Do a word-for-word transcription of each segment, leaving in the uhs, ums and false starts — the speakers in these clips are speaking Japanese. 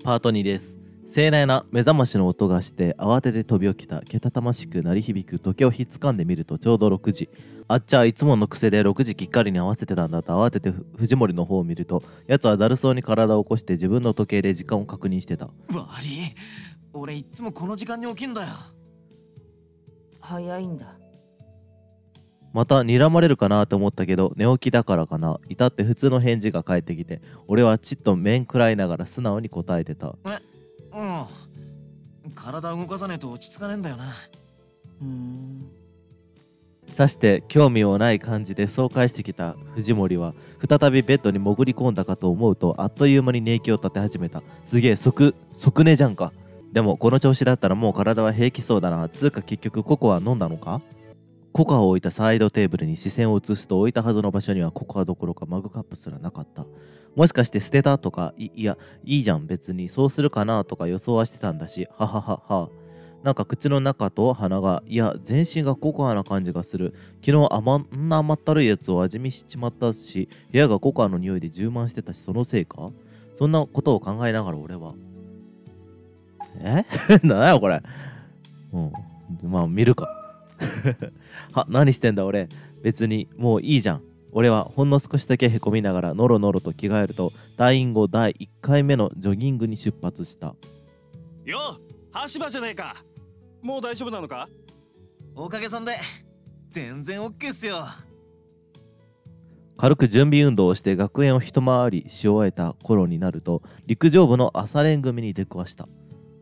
パートにです。盛大な目覚ましの音がして慌てて飛び起きた。けたたましく鳴り響く時計をひっつかんでみるとちょうどろくじ。あっちゃ、いつもの癖でろくじきっかりに合わせてたんだと慌ててふ藤森の方を見ると、やつはだるそうに体を起こして自分の時計で時間を確認してた。 悪い、俺いっつもこの時間に起きんだよ。 早いんだ。 また睨まれるかなと思ったけど、寝起きだからかな、至って普通の返事が返ってきて、俺はちっと面食らいながら素直に答えてた。 え、うん体動かさねえと落ち着かねえんだよな。 うーん。 さして興味もない感じでそう返してきた藤森は再びベッドに潜り込んだかと思うと、あっという間に寝息を立て始めた。すげえ、即即寝じゃんか。でもこの調子だったらもう体は平気そうだな。つうか結局ココア飲んだのか。ココアを置いたサイドテーブルに視線を移すと、置いたはずの場所にはココアどころかマグカップすらなかった。もしかして捨てたとか、いいやいいじゃん別にそうするかなとか予想はしてたんだし、はははは。なんか口の中と鼻が、いや全身がココアな感じがする。昨日あまんな甘ったるいやつを味見しちまったし、部屋がココアの匂いで充満してたし、そのせいか。そんなことを考えながら俺はえなんやこれ。うんまあ見るか。は、何してんだ俺。別にもういいじゃん。俺はほんの少しだけへこみながらノロノロと着替えると、退院後だいいっかいめのジョギングに出発した。 よっ、橋場じゃねえか。もう大丈夫なのか。 おかげさんで全然オッケーっすよ。 軽く準備運動をして学園を一回りし終えた頃になると、陸上部の朝練組に出くわした。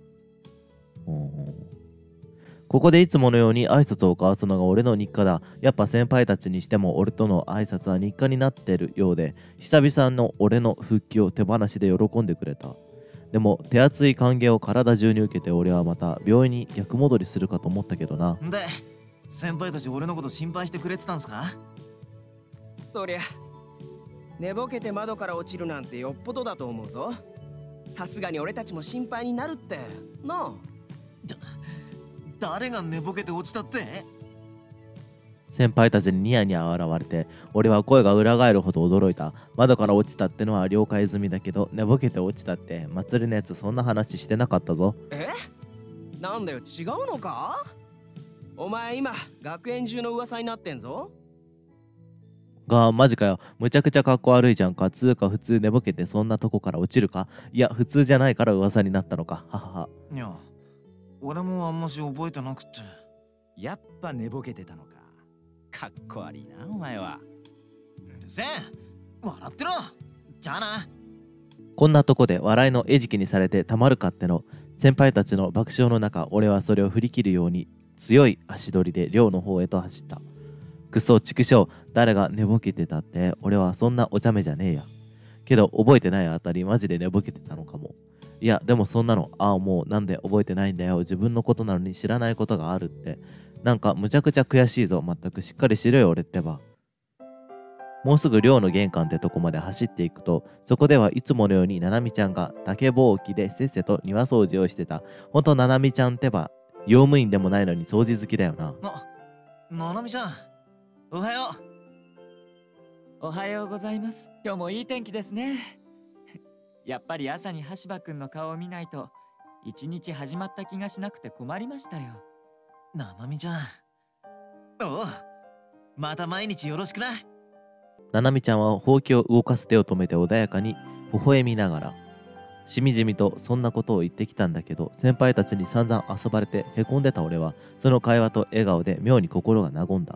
ここでいつものように挨拶を交わすのが俺の日課だ。やっぱ先輩たちにしても俺との挨拶は日課になってるようで、久々の俺の復帰を手放しで喜んでくれた。でも手厚い歓迎を体中に受けて、俺はまた病院に逆戻りするかと思ったけどな。 で、先輩たち俺のこと心配してくれてたんすか。 そりゃ寝ぼけて窓から落ちるなんてよっぽどだと思うぞ。さすがに俺たちも心配になるってなあ。 だ誰が寝ぼけて落ちたって。 先輩たちにニヤニヤ笑われて、俺は声が裏返るほど驚いた。窓から落ちたってのは了解済みだけど、寝ぼけて落ちたって祭りのやつそんな話してなかったぞ。 え、なんだよ、違うのか。お前今学園中の噂になってんぞ。 がマジかよ。むちゃくちゃかっこ悪いじゃんか。つうか普通寝ぼけてそんなとこから落ちるか。いや普通じゃないから噂になったのか。ははは。 いや俺もあんまし覚えてなくて。 やっぱ寝ぼけてたのか。かっこ悪いなお前は。 うるせえ、笑ってろ。じゃあな。 こんなとこで笑いの餌食にされてたまるかっての。先輩たちの爆笑の中、俺はそれを振り切るように強い足取りで寮の方へと走った。くそ畜生、誰が寝ぼけてたって。俺はそんなお茶目じゃねえや。けど覚えてないあたりマジで寝ぼけてたのかも。いやでもそんなの、ああもうなんで覚えてないんだよ。自分のことなのに知らないことがあるって。なんかむちゃくちゃ悔しいぞ。まったくしっかりしろよ俺ってば。もうすぐ寮の玄関ってとこまで走っていくと、そこではいつものようにななみちゃんが竹ぼうきでせっせと庭掃除をしてた。ほんとななみちゃんってば用務員でもないのに掃除好きだよな。 な、ななみちゃんおはよう。おはようございます。今日もいい天気ですね。やっぱり朝に橋場くんの顔を見ないと一日始まった気がしなくて困りましたよ。 ななみちゃん、おうまた毎日よろしくな。 ななみちゃんはほうきを動かす手を止めて穏やかに微笑みながら、しみじみとそんなことを言ってきたんだけど、先輩たちに散々遊ばれてへこんでた俺は、その会話と笑顔で妙に心が和んだ。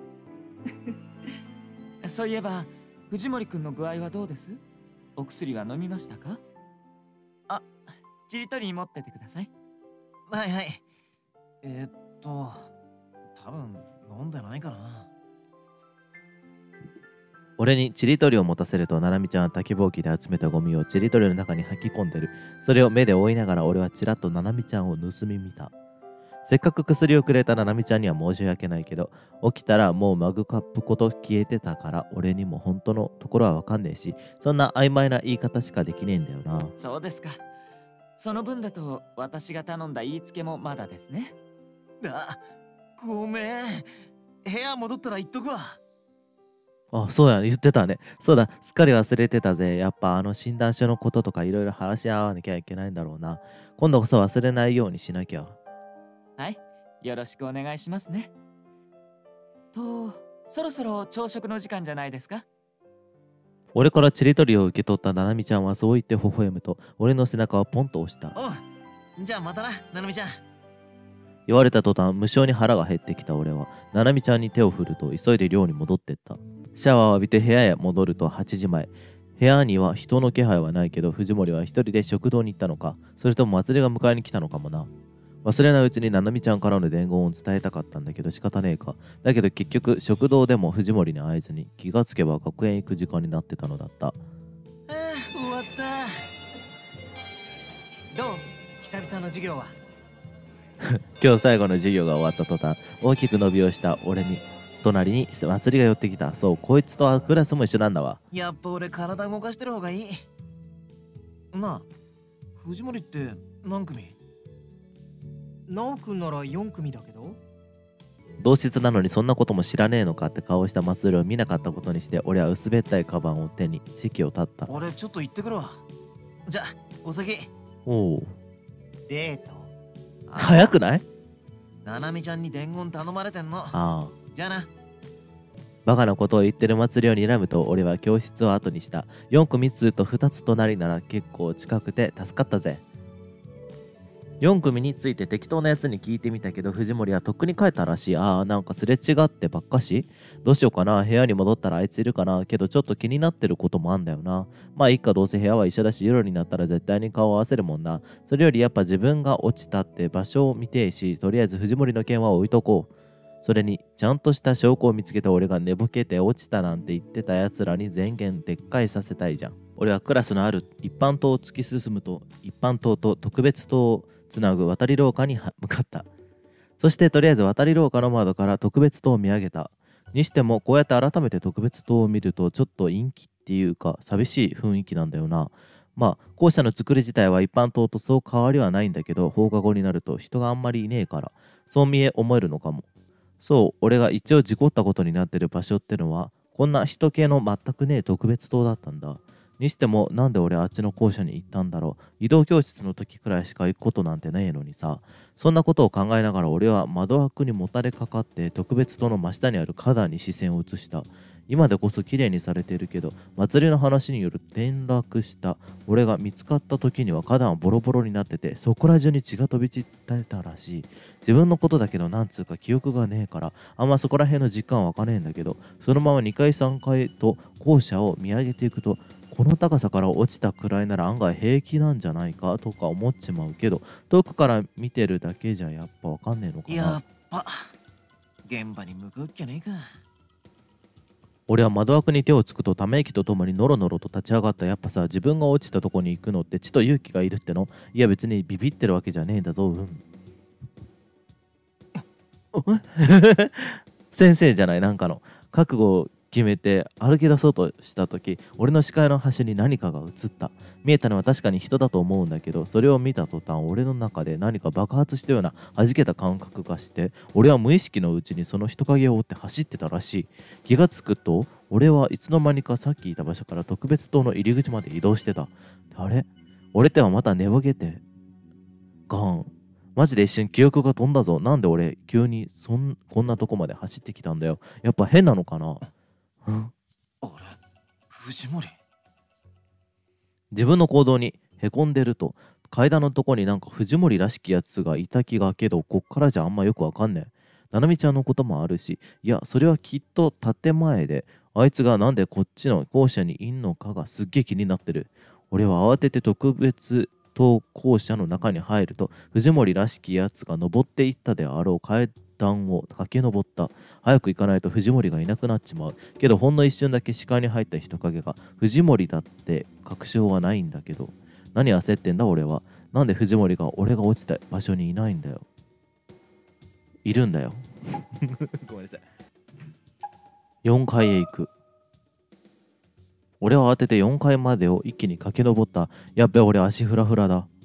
そういえば藤森くんの具合はどうです？お薬は飲みましたか？あ、ちりとり持っててください。 はいはい。えー、っと多分飲んでないかな。 俺にちりとりを持たせると、ななみちゃんは竹ぼうきで集めたゴミをちりとりの中に吐き込んでる。それを目で追いながら俺はちらっとななみちゃんを盗み見た。せっかく薬をくれたななみちゃんには申し訳ないけど、起きたらもうマグカップごと消えてたから、俺にも本当のところはわかんねえし、そんな曖昧な言い方しかできねえんだよな。 そうですか。その分だと私が頼んだ言いつけもまだですね。 あ、ごめん。部屋戻ったら言っとくわ。 あ、そうや、言ってたね。そうだ、すっかり忘れてたぜ。やっぱあの診断書のこととかいろいろ話し合わなきゃいけないんだろうな。今度こそ忘れないようにしなきゃ。 はい、よろしくお願いしますね。と、そろそろ朝食の時間じゃないですか？ 俺からちりとりを受け取ったななみちゃんはそう言って微笑むと、俺の背中をポンと押した。 おう、じゃあまたな、ななみちゃん。 言われた途端、無性に腹が減ってきた俺は、ななみちゃんに手を振ると急いで寮に戻ってった。シャワーを浴びて部屋へ戻るとはちじまえ。部屋には人の気配はないけど、藤森は一人で食堂に行ったのか、それとも祭りが迎えに来たのかもな。忘れないうちにななみちゃんからの伝言を伝えたかったんだけど仕方ねえか。だけど結局食堂でも藤森に会えずに、気がつけば学園行く時間になってたのだった。 ああ、終わった。どう？久々の授業は。 今日最後の授業が終わった途端、大きく伸びをした俺に隣に祭りが寄ってきた。そう、こいつとはクラスも一緒なんだわ。 やっぱ俺体動かしてる方がいい。なあ、藤森って何組？ 直くんならよん組だけど。 同室なのにそんなことも知らねえのかって顔した祭りを見なかったことにして、俺は薄べったいカバンを手に席を立った。 俺ちょっと行ってくるわ。じゃあお先。 おお、 デート。 早くない？ ななみちゃんに伝言頼まれてんの。 ああ、 じゃあな。 バカなことを言ってる祭りを睨むと俺は教室を後にした。よん組通とふたつ隣なら結構近くて助かったぜ。よん組について適当なやつに聞いてみたけど、藤森はとっくに帰ったらしい。ああ、なんかすれ違ってばっかし。どうしようかな。部屋に戻ったらあいついるかな。けどちょっと気になってることもあんだよな。まあいいか、どうせ部屋は一緒だし、夜になったら絶対に顔を合わせるもんな。それよりやっぱ自分が落ちたって場所を見てえし、とりあえず藤森の件は置いとこう。それにちゃんとした証拠を見つけて、俺が寝ぼけて落ちたなんて言ってたやつらに前言撤回させたいじゃん。俺はクラスのある一般棟を突き進むと、一般棟と特別棟をつなぐ渡り廊下に向かった。そしてとりあえず渡り廊下の窓から特別棟を見上げた。にしてもこうやって改めて特別棟を見るとちょっと陰気っていうか寂しい雰囲気なんだよな。まあ校舎の作り自体は一般棟とそう変わりはないんだけど、放課後になると人があんまりいねえからそう見え思えるのかも。そう、俺が一応事故ったことになってる場所ってのはこんな人気の全くねえ特別棟だったんだ。にしてもなんで俺あっちの校舎に行ったんだろう。移動教室の時くらいしか行くことなんてねえのにさ。そんなことを考えながら俺は窓枠にもたれかかって特別棟の真下にある花壇に視線を移した。今でこそ綺麗にされているけど、祭りの話による転落した俺が見つかった時には花壇はボロボロになってて、そこら中に血が飛び散ってたらしい。自分のことだけどなんつうか記憶がねえからあんまそこら辺の実感はわかねえんだけど、そのままにかいさんがいと校舎を見上げていくと、この高さから落ちたくらいなら案外平気なんじゃないかとか思っちまうけど、遠くから見てるだけじゃやっぱわかんねえのかな。 やっぱ現場に向くっきゃねえか。 俺は窓枠に手をつくとため息とともにノロノロと立ち上がった。やっぱさ、自分が落ちたとこに行くのって血と勇気がいるっての？いや別にビビってるわけじゃねえんだぞ。うん先生じゃない、なんかの覚悟を決めて歩き出そうとした時、俺の視界の端に何かが映った。見えたのは確かに人だと思うんだけど、それを見た途端俺の中で何か爆発したような弾けた感覚がして、俺は無意識のうちにその人影を追って走ってたらしい。気がつくと俺はいつの間にかさっきいた場所から特別棟の入り口まで移動してた。あれ、俺ってはまた寝ぼけてガーン。マジで一瞬記憶が飛んだぞ。なんで俺急にそんこんなとこまで走ってきたんだよ。やっぱ変なのかな。うん、 あれ、藤森。 自分の行動にへこんでると、階段のとこになんか藤森らしきやつがいた気がけど、こっからじゃあんまよくわかんねえ。ななみちゃんのこともあるし、いやそれはきっと建前で、あいつがなんでこっちの校舎にいんのかがすっげえ気になってる。俺は慌てて特別棟校舎の中に入ると、藤森らしきやつが登っていったであろう階段を駆け上った。早く行かないと藤森がいなくなっちまう。けどほんの一瞬だけ視界に入った人影が藤森だって確証はないんだけど、何焦ってんだ俺は。なんで藤森が俺が落ちた場所にいないんだよ。いるんだよごめんなさい。よんかいへ行く。俺は慌ててよんかいまでを一気に駆け上った。やっべ、俺足フラフラだ。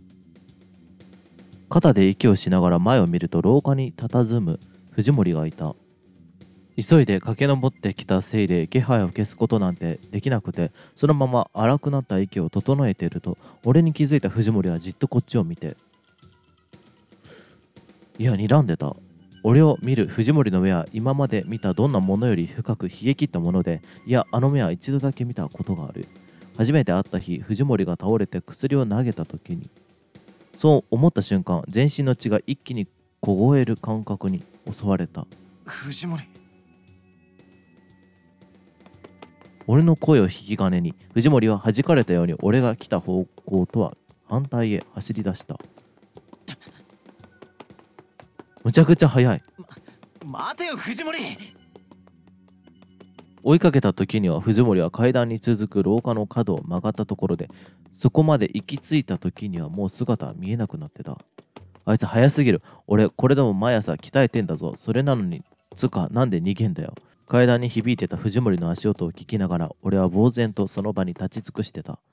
肩で息をしながら前を見ると廊下に佇む藤森がいた。 急いで駆け上ってきたせいで気配を消すことなんてできなくて、そのまま荒くなった息を整えていると、俺に気づいた藤森はじっとこっちを見て、いや睨んでた。俺を見る藤森の目は今まで見たどんなものより深く冷え切ったもので、いやあの目は一度だけ見たことがある。初めて会った日、藤森が倒れて薬を投げた時に、そう思った瞬間、全身の血が一気に凍える感覚に襲われた。 藤森。 俺の声を引き金に、藤森は弾かれたように俺が来た方向とは反対へ走り出した。むちゃくちゃ速い。 ま、待てよ藤森。 追いかけた時には藤森は階段に続く廊下の角を曲がったところで、そこまで行き着いた時にはもう姿は見えなくなってた。あいつ早すぎる。俺これでも毎朝鍛えてんだぞ。それなのにつかなんで逃げんだよ。階段に響いてた藤森の足音を聞きながら、俺は呆然とその場に立ち尽くしてた。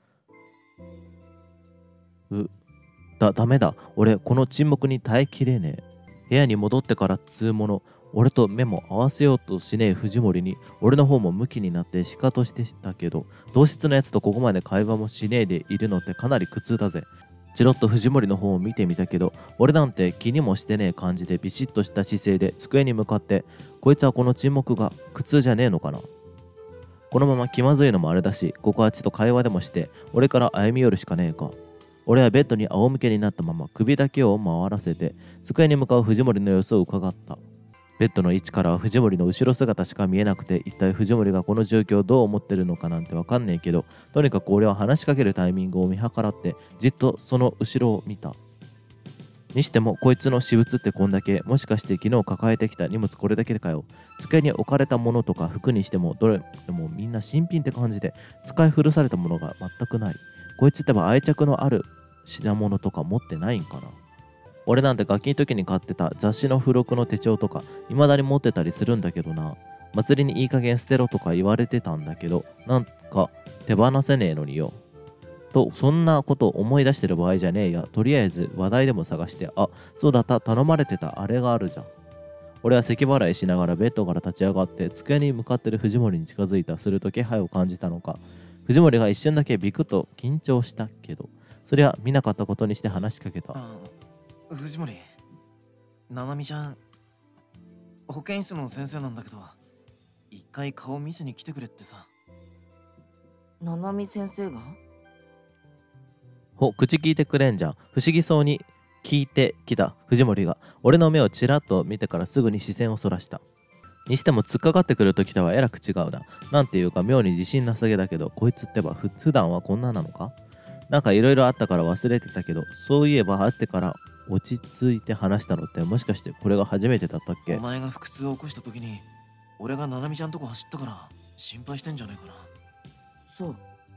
うだダメだ。俺この沈黙に耐えきれねえ。部屋に戻ってからつうもの、俺と目も合わせようとしねえ藤森に、俺の方もムキになってシカとしてたけど、同室のやつとここまで会話もしねえでいるのってかなり苦痛だぜ。チロッと藤森の方を見てみたけど、俺なんて気にもしてねえ感じでビシッとした姿勢で机に向かって、こいつはこの沈黙が苦痛じゃねえのかな。このまま気まずいのもあれだし、ここはちと会話でもして俺から歩み寄るしかねえか。俺はベッドに仰向けになったまま首だけを回らせて机に向かう藤森の様子を伺った。ベッドの位置からは藤森の後ろ姿しか見えなくて、一体藤森がこの状況をどう思ってるのかなんてわかんねえけど、とにかく俺は話しかけるタイミングを見計らってじっとその後ろを見た。にしてもこいつの私物ってこんだけ、もしかして昨日抱えてきた荷物これだけかよ。机に置かれたものとか服にしてもどれもみんな新品って感じで、使い古されたものが全くない。こいつってば愛着のある品物とか持ってないんかな。俺なんてガキの時に買ってた雑誌の付録の手帳とか未だに持ってたりするんだけどな。祭りにいい加減捨てろとか言われてたんだけど、なんか手放せねえのによ。とそんなこと思い出してる場合じゃねえや。とりあえず話題でも探して、あ、そうだった、頼まれてたあれがあるじゃん。俺は咳払いしながらベッドから立ち上がって机に向かってる藤森に近づいた。すると気配を感じたのか、藤森が一瞬だけビクッと緊張したけど、そりゃ見なかったことにして話しかけた。 ああ、藤森、ななみちゃん保健室の先生なんだけど、一回顔見せに来てくれってさ。 ななみ先生が？ ほ、口聞いてくれんじゃん。不思議そうに聞いてきた藤森が俺の目をちらっと見てからすぐに視線をそらした。にしても突っかかってくるときとはえらく違うな。なんていうか妙に自信なさげだけど、こいつってばふ普段はこんななのか。なんかいろいろあったから忘れてたけど、そういえば会ってから落ち着いて話したのってもしかしてこれが初めてだったっけ。 お前が腹痛を起こした時に俺がななみちゃんとこ走ったから心配してんじゃねえかな。 そう。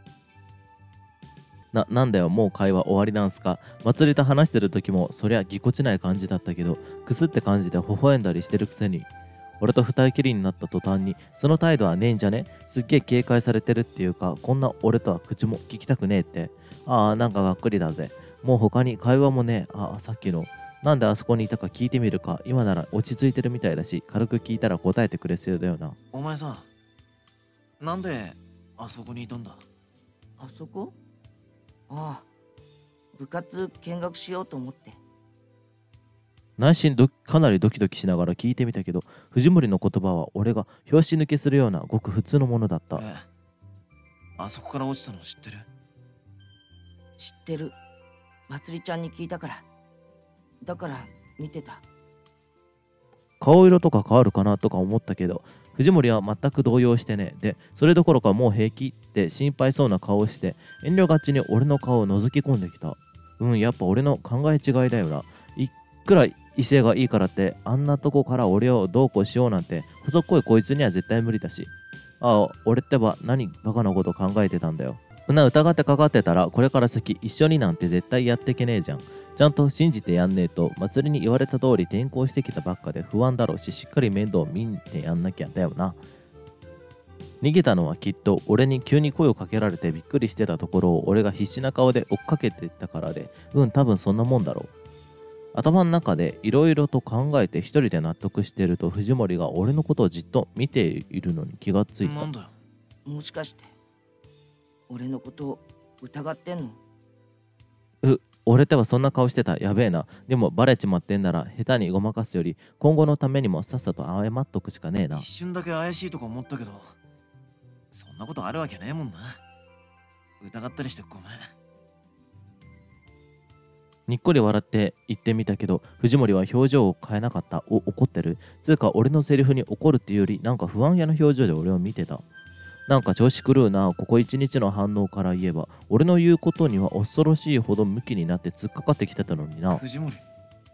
な、なんだよ、もう会話終わりなんすか。祭りと話してる時もそりゃぎこちない感じだったけど、くすって感じで微笑んだりしてるくせに。俺と二人きりになった途端に、その態度はねえんじゃね。すっげえ警戒されてるっていうか、こんな俺とは口も聞きたくねえって。ああ、なんかがっくりだぜ。もう他に会話もねえ。ああ、さっきのなんであそこにいたか聞いてみるか。今なら落ち着いてるみたいだし、軽く聞いたら答えてくれそうだよな。 お前さ、なんであそこにいたんだ。 あそこ？ああ、部活見学しようと思って。 内心どかなりドキドキしながら聞いてみたけど、藤森の言葉は俺が拍子抜けするようなごく普通のものだった。 え、あそこから落ちたの知ってる？ 知ってる。まつりちゃんに聞いたから。だから見てた。 顔色とか変わるかなとか思ったけど、藤森は全く動揺してね。で、それどころかもう平気って心配そうな顔をして遠慮がちに俺の顔を覗き込んできた。うん、やっぱ俺の考え違いだよな。いくら威勢がいいからってあんなとこから俺をどうこうしようなんて細っこいこいつには絶対無理だし。ああ、俺ってば何バカなこと考えてたんだよ。そんな疑ってかかってたらこれから先一緒になんて絶対やってけねえじゃん。ちゃんと信じてやんねえと、祭りに言われた通り転校してきたばっかで不安だろうし、しっかり面倒見てやんなきゃだよな。逃げたのはきっと俺に急に声をかけられてびっくりしてたところを俺が必死な顔で追っかけてったからで、うん、多分そんなもんだろう。 頭の中でいろいろと考えて一人で納得していると藤森が俺のことをじっと見ているのに気がついた。 なんだよ。 もしかして俺のことを疑ってんの？ う、俺ってばそんな顔してた。やべえな。でもバレちまってんなら下手にごまかすより今後のためにもさっさと謝っとくしかねえな。 一瞬だけ怪しいとか思ったけど、そんなことあるわけねえもんな。疑ったりしてごめん。 にっこり笑って言ってみたけど藤森は表情を変えなかった。お、怒ってる？つうか俺のセリフに怒るっていうよりなんか不安げな表情で俺を見てた。なんか調子狂うな。ここ一日の反応から言えば俺の言うことには恐ろしいほどムキになって突っかかってきてたのにな。 藤森。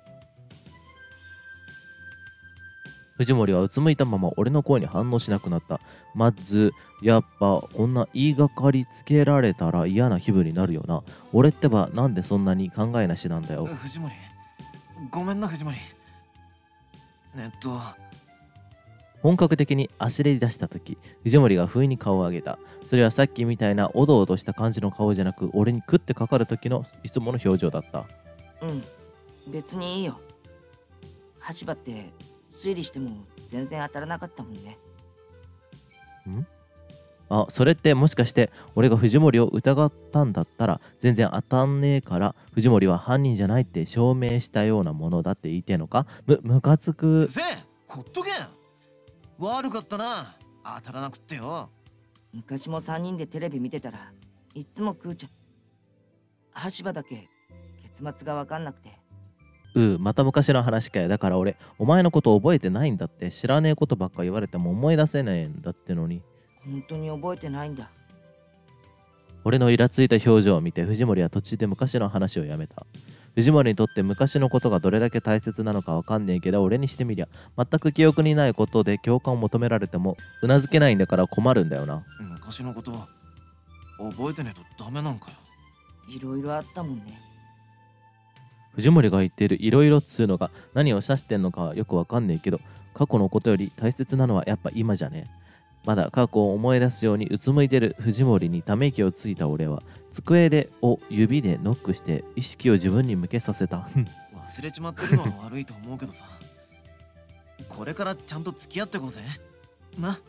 藤森はうつむいたまま俺の声に反応しなくなった。まずやっぱこんな言いがかりつけられたら嫌な気分になるよな。俺ってばなんでそんなに考えなしなんだよ。 藤森、ごめんな藤森。えっと本格的に焦り出した時藤森が不意に顔を上げた。それはさっきみたいなおどおどした感じの顔じゃなく俺に食ってかかる時のいつもの表情だった。 うん、別にいいよ。橋場って推理しても全然当たらなかったもんね。 ん？あ、それってもしかして俺が藤森を疑ったんだったら全然当たんねえから藤森は犯人じゃないって証明したようなものだって言いてえのか？む、むかつく。 せえ、ほっとけん。悪かったな、当たらなくってよ。 昔もさんにんでテレビ見てたらいっつもクーちゃん橋場だけ結末が分かんなくて。 うー、また昔の話かよ。だから俺お前のこと覚えてないんだって。知らねえことばっか言われても思い出せねえんだってのに。 本当に覚えてないんだ。 俺のイラついた表情を見て藤森は途中で昔の話をやめた。藤森にとって昔のことがどれだけ大切なのかわかんねえけど俺にしてみりゃ全く記憶にないことで共感を求められてもうなずけないんだから困るんだよな。 昔のこと覚えてねえとダメなんかよ。 いろいろあったもんね。 藤森が言っているいろいろっつうのが何を指してんのかはよくわかんねえけど過去のことより大切なのはやっぱ今じゃねえ。まだ過去を思い出すようにうつむいてる藤森にため息をついた俺は机でを指でノックして意識を自分に向けさせた。 忘れちまってるのは悪いと思うけどさ、これからちゃんと付き合ってこうぜな。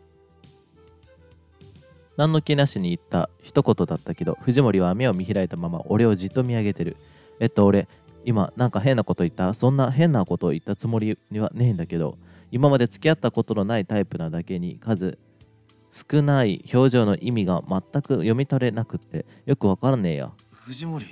何の気なしに言った一言だったけど藤森は目を見開いたまま俺をじっと見上げてる。えっと俺今なんか変なこと言った？そんな変なことを言ったつもりにはねえんだけど今まで付き合ったことのないタイプなだけに数少ない表情の意味が全く読み取れなくってよくわからねえや。 藤森、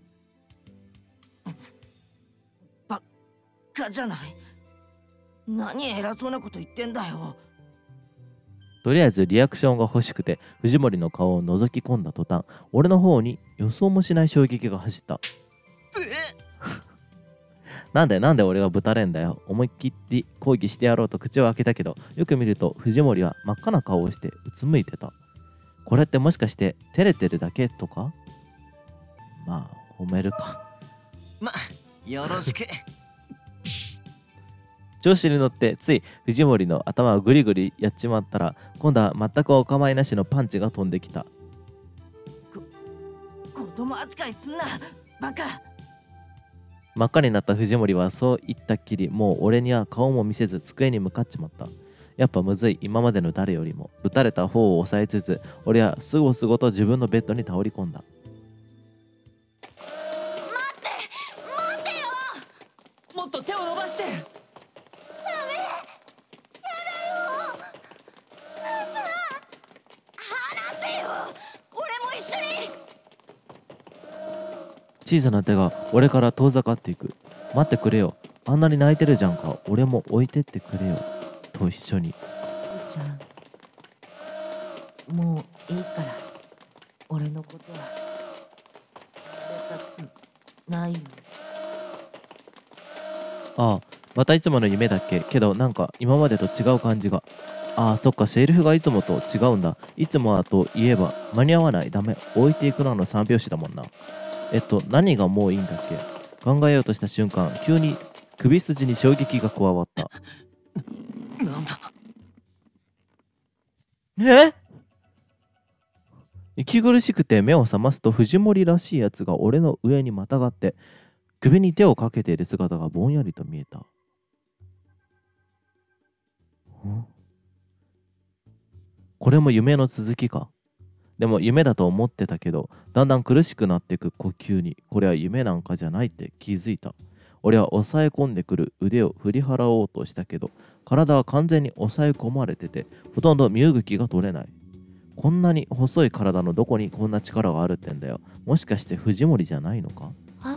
ばっかじゃない。何偉そうなこと言ってんだよ。 とりあえずリアクションが欲しくて藤森の顔を覗き込んだ途端俺の方に予想もしない衝撃が走った。なんでなんで俺がぶたれんだよ。思いっきり抗議してやろうと口を開けたけどよく見ると藤森は真っ赤な顔をしてうつむいてた。これってもしかして照れてるだけとか？まあ褒めるか。 ま、よろしく。 調子に乗ってつい藤森の頭をグリグリやっちまったら今度は全くお構いなしのパンチが飛んできた。 子供扱いすんなバカ。 真っ赤になった藤森はそう言ったっきりもう俺には顔も見せず机に向かっちまった。やっぱむずい。今までの誰よりもぶたれた方を押さえつつ俺はすごすごと自分のベッドに倒り込んだ。 待って待ってよ。もっと手を伸ばして。ダメ。やだよ。ちゃん離せよ。俺も一緒に。 小さな手が俺から遠ざかっていく。待ってくれよ。あんなに泣いてるじゃんか。俺も置いてってくれよ。と一緒に。 ちゃん、もういいから。俺のことはされたくないよ。 ああ、またいつもの夢だっけ？けどなんか今までと違う感じが。ああ、そっか、セリフがいつもと違うんだ。いつもはといえば間に合わない、ダメ、置いていくなの三拍子だもんな。えっと、何がもういいんだっけ？考えようとした瞬間、急に首筋に衝撃が加わった。 なんだ？ え？息苦しくて目を覚ますと藤森らしいやつが俺の上にまたがって首に手をかけている姿がぼんやりと見えた。ん？これも夢の続きか。でも夢だと思ってたけど、だんだん苦しくなっていく呼吸に、これは夢なんかじゃないって気づいた。俺は抑え込んでくる腕を振り払おうとしたけど、体は完全に抑え込まれてて、ほとんど身動きが取れない。こんなに細い体のどこにこんな力があるってんだよ。もしかして藤森じゃないのか？ あ、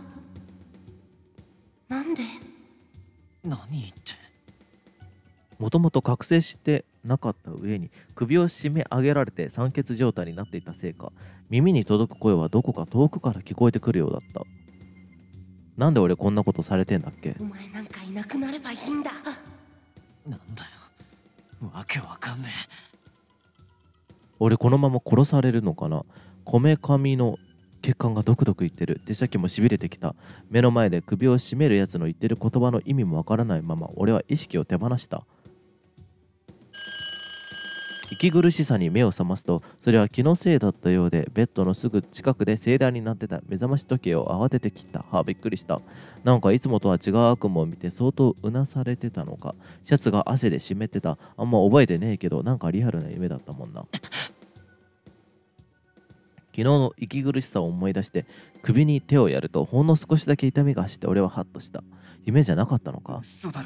なんで？ 何言って。 もともと覚醒してなかった上に首を締め上げられて酸欠状態になっていたせいか、耳に届く声はどこか遠くから聞こえてくるようだった。なんで俺こんなことされてんだっけ？ お前なんかいなくなればいいんだ。 なんだよ、わけわかんね俺このまま殺されるのかな。こめかみの血管がドクドクいってる。手先もしびれてきた。目の前で首を絞めるやつの言ってる言葉の意味もわからないまま俺は意識を手放した。息苦しさに目を覚ますと、それは気のせいだったようで、ベッドのすぐ近くで盛大になってた目覚まし時計を慌てて切った。はあ、びっくりした。なんかいつもとは違う悪夢を見て相当うなされてたのか。シャツが汗で湿ってた。あんま覚えてねえけど、なんかリアルな夢だったもんな。昨日の息苦しさを思い出して首に手をやると、ほんの少しだけ痛みが走って俺はハッとした。夢じゃなかったのか？ 嘘だろ。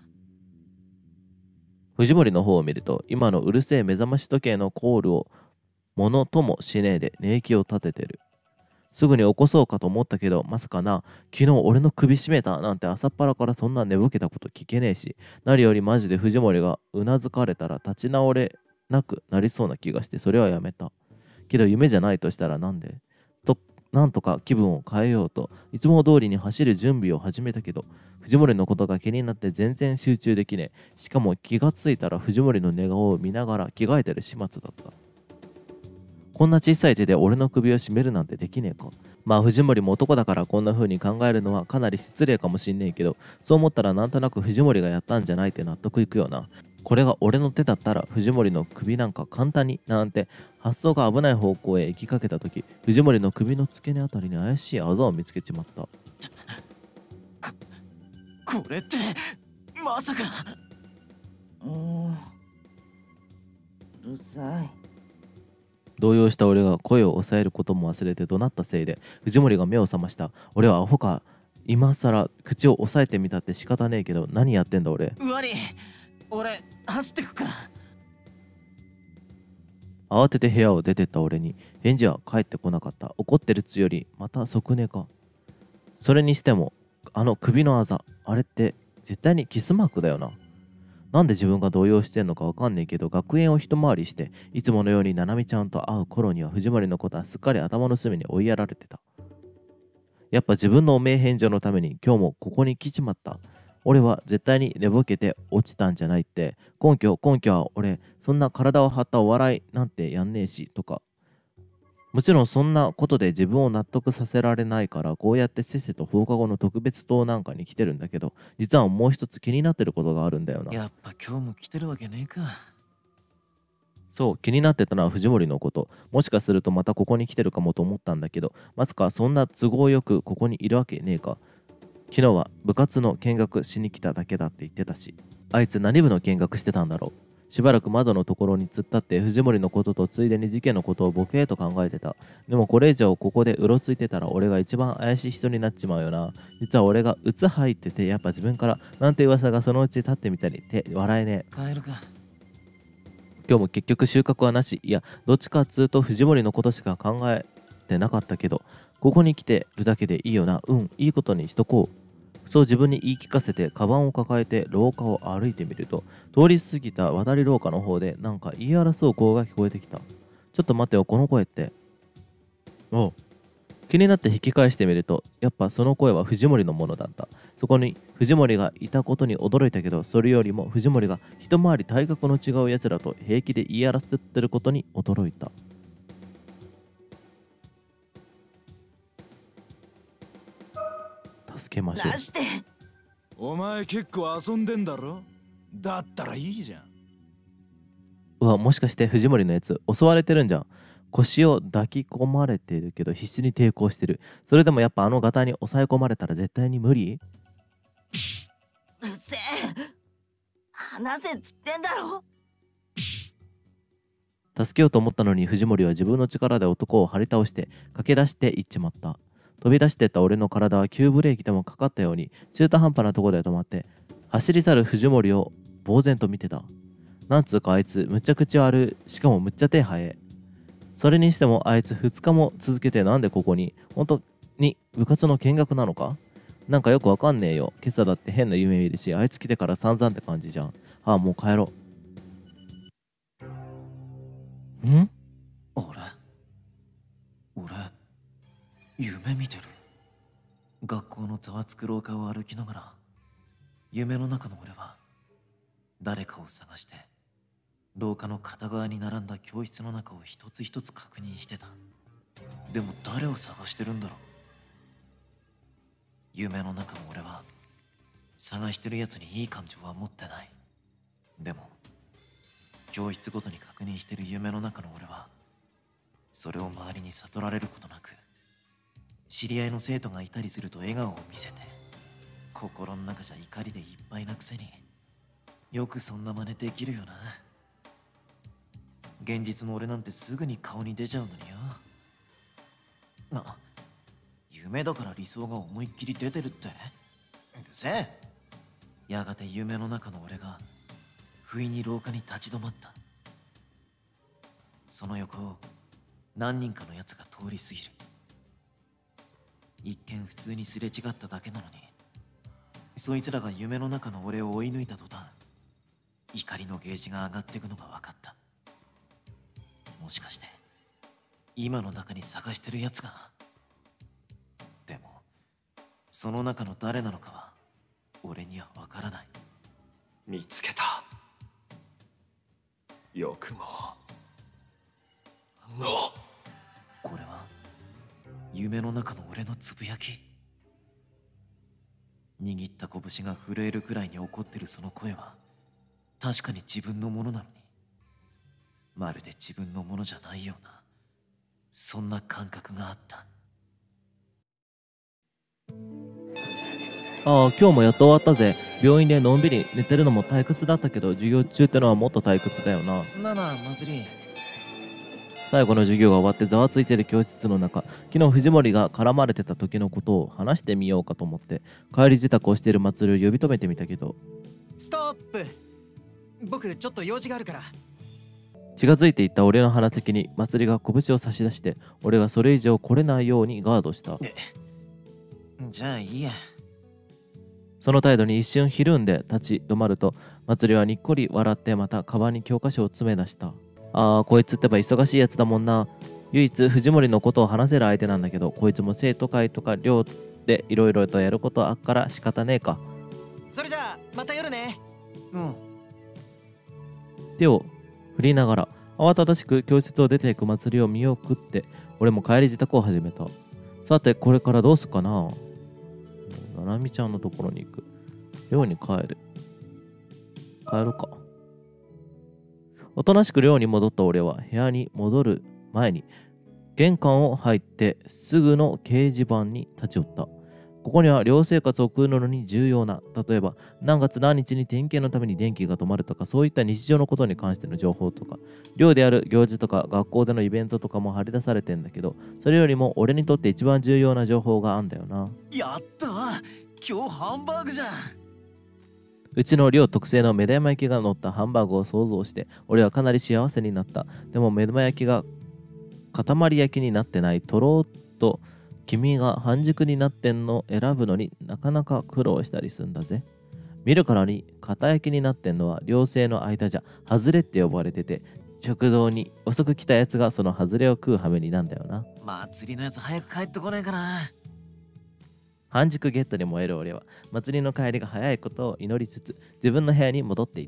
藤森の方を見ると、今のうるせえ目覚まし時計のコールをものともしねえで寝息を立ててる。すぐに起こそうかと思ったけど、まさかな、昨日俺の首絞めたなんて朝っぱらからそんな寝ぼけたこと聞けねえし、何よりマジで藤森がうなずかれたら立ち直れなくなりそうな気がして、それはやめた。けど夢じゃないとしたらなんでと、なんとか気分を変えようといつも通りに走る準備を始めたけど、藤森のことが気になって全然集中できねえ。しかも気がついたら藤森の寝顔を見ながら着替えてる始末だった。こんな小さい手で俺の首を絞めるなんてできねえか。まあ藤森も男だからこんな風に考えるのはかなり失礼かもしんねえけど、そう思ったらなんとなく藤森がやったんじゃないって納得いくよな。これが俺の手だったら藤森の首なんか簡単になんて発想が危ない方向へ行きかけた時、藤森の首の付け根あたりに怪しいあざを見つけちまった。 これってまさか。 うーん、うるさい。 動揺した俺が声を抑えることも忘れて怒鳴ったせいで藤森が目を覚ました。俺はアホか。今さら口を押さえてみたって仕方ねえけど、何やってんだ俺。 悪い、俺走ってくから。 慌てて部屋を出てった俺に返事は返ってこなかった。怒ってるつよりまた即寝か。それにしてもあの首のあざ、あれって絶対にキスマークだよな。なんで自分が動揺してんのかわかんねえけど、学園を一回りしていつものようにななみちゃんと会う頃には藤森のことはすっかり頭の隅に追いやられてた。やっぱ自分の汚名返上のために今日もここに来ちまった。俺は絶対に寝ぼけて落ちたんじゃないって。根拠根拠は俺そんな体を張ったお笑いなんてやんねえしとか。もちろんそんなことで自分を納得させられないから、こうやってせっせと放課後の特別棟なんかに来てるんだけど、実はもう一つ気になってることがあるんだよな。 やっぱ今日も来てるわけねえか。 そう、気になってたのは藤森のこと。もしかするとまたここに来てるかもと思ったんだけど、まさかそんな都合よくここにいるわけねえか。昨日は部活の見学しに来ただけだって言ってたし、あいつ何部の見学してたんだろう。しばらく窓のところに突っ立って藤森のこととついでに事件のことをボケーと考えてた。でもこれ以上ここでうろついてたら俺が一番怪しい人になっちまうよな。実は俺がうつ入ってて、やっぱ自分からなんて噂がそのうち立ってみたりって笑えねえ。 帰るか。 今日も結局収穫はなし。いや、どっちかっつうと藤森のことしか考えてなかったけど、ここに来てるだけでいいよな。うん、いいことにしとこう。そう自分に言い聞かせてカバンを抱えて廊下を歩いてみると、通り過ぎた渡り廊下の方でなんか言い争う声が聞こえてきた。ちょっと待ってよ、この声って。おう。気になって引き返してみると、やっぱその声は藤森のものだった。そこに藤森がいたことに驚いたけど、それよりも藤森が一回り体格の違う奴らと平気で言い争ってることに驚いた。助けましょう。 出して。 お前結構遊んでんだろ。だったらいいじゃん。 うわ、もしかして藤森のやつ襲われてるんじゃん。 腰を抱き込まれているけど必死に抵抗してる。それでもやっぱあのガタに抑え込まれたら絶対に無理。 うっせえ、離せっつってんだろ。 助けようと思ったのに藤森は自分の力で男を張り倒して駆け出していっちまった。飛び出してった俺の体は急ブレーキでもかかったように中途半端なところで止まって走り去る藤森を呆然と見てた。なんつうかあいつむっちゃ口悪い、しかもむっちゃ手早え。それにしてもあいつふつかも続けてなんでここに？本当に部活の見学なのか？なんかよくわかんねえよ。今朝だって変な夢見るし、あいつ来てから散々って感じじゃん。ああ、もう帰ろう。ん？ 俺俺夢見てる。学校のざわつく廊下を歩きながら夢の中の俺は誰かを探して廊下の片側に並んだ教室の中を一つ一つ確認してた。でも誰を探してるんだろう。夢の中の俺は探してるやつにいい感情は持ってない。でも教室ごとに確認してる夢の中の俺はそれを周りに悟られることなく知り合いの生徒がいたりすると笑顔を見せて心の中じゃ怒りでいっぱいなくせによくそんな真似できるよな。現実の俺なんてすぐに顔に出ちゃうのによ。な、夢だから理想が思いっきり出てるって？うるせえ。やがて夢の中の俺が不意に廊下に立ち止まった。その横を何人かのやつが通り過ぎる。一見普通にすれ違っただけなのにそいつらが夢の中の俺を追い抜いた途端怒りのゲージが上がっていくのが分かった。もしかして今の中に探してるやつが。でもその中の誰なのかは俺には分からない。 見つけた。よくも。 これは夢の中の俺のつぶやき。握った拳が震えるくらいに怒ってるその声は確かに自分のものなのにまるで自分のものじゃないようなそんな感覚があった。 ああ、今日もやっと終わったぜ。病院でのんびり寝てるのも退屈だったけど授業中ってのはもっと退屈だよな。 まあまあ祭り。 最後の授業が終わってざわついてる教室の中、昨日藤森が絡まれてた時のことを話してみようかと思って帰り支度をしている祭りを呼び止めてみたけど。 ストップ。僕ちょっと用事があるから。 近づいていった俺の鼻先に祭りが拳を差し出して俺がそれ以上来れないようにガードした。 じゃあいいや。 その態度に一瞬ひるんで立ち止まると祭りはにっこり笑ってまたカバンに教科書を詰め出した。ああ、こいつってば忙しいやつだもんな。唯一藤森のことを話せる相手なんだけどこいつも生徒会とか寮でいろいろとやることあっから仕方ねえか。 それじゃあまた夜ね。 うん。 手を振りながら慌ただしく教室を出ていく祭りを見送って俺も帰り支度を始めた。さてこれからどうすっかな。ななみちゃんのところに行く。寮に帰る。帰ろうか。おとなしく寮に戻った俺は部屋に戻る前に玄関を入ってすぐの掲示板に立ち寄った。ここには寮生活を送るのに重要な、例えば何月何日に点検のために電気が止まるとかそういった日常のことに関しての情報とか寮である行事とか学校でのイベントとかも張り出されてんだけどそれよりも俺にとって一番重要な情報があんだよな。 やったー、今日ハンバーグじゃん。 うちの寮特製の目玉焼きが乗ったハンバーグを想像して俺はかなり幸せになった。でも目玉焼きが塊焼きになってないとろっと黄身が半熟になってんのを選ぶのになかなか苦労したりすんだぜ。見るからに片焼きになってんのは寮生の間じゃ外れって呼ばれてて食堂に遅く来たやつがその外れを食う羽目になんだよな。 祭りのやつ早く帰ってこないかな。 半熟ゲットで燃える俺は祭りの帰りが早いことを祈りつつ自分の部屋に戻っていった。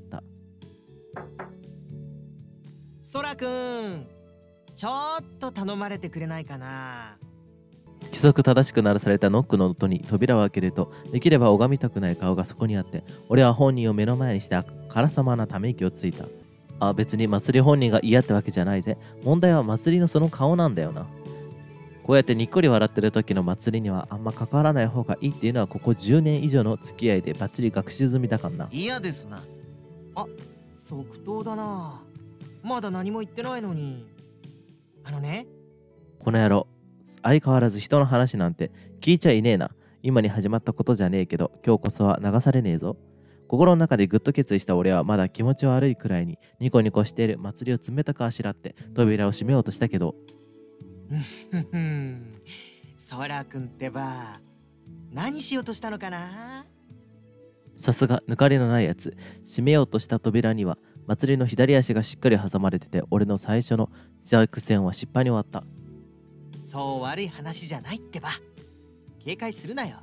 そらくん、ちょっと頼まれてくれないかな。 規則正しく鳴らされたノックの音に扉を開けるとできれば拝みたくない顔がそこにあって俺は本人を目の前にしてあからさまなため息をついた。 あ、別に祭り本人が嫌ってわけじゃないぜ。問題は祭りのその顔なんだよな。こうやってにっこり笑ってる時の祭りにはあんま関わらない方がいいっていうのはここじゅうねん以上の付き合いでバッチリ学習済みだからな。 嫌ですな。 あ、即答だな。まだ何も言ってないのに。あのね、 この野郎、相変わらず人の話なんて聞いちゃいねえな。今に始まったことじゃねえけど、今日こそは流されねえぞ。心の中でぐっと決意した俺はまだ気持ち悪いくらいにニコニコしている祭りを冷たくあしらって扉を閉めようとしたけど、 ふふん、ソラくんってば何しようとしたのかな。 さすが抜かりのないやつ。閉めようとした扉には祭りの左足がしっかり挟まれてて、俺の最初の作戦は失敗に終わった。 そう悪い話じゃないってば。警戒するなよ。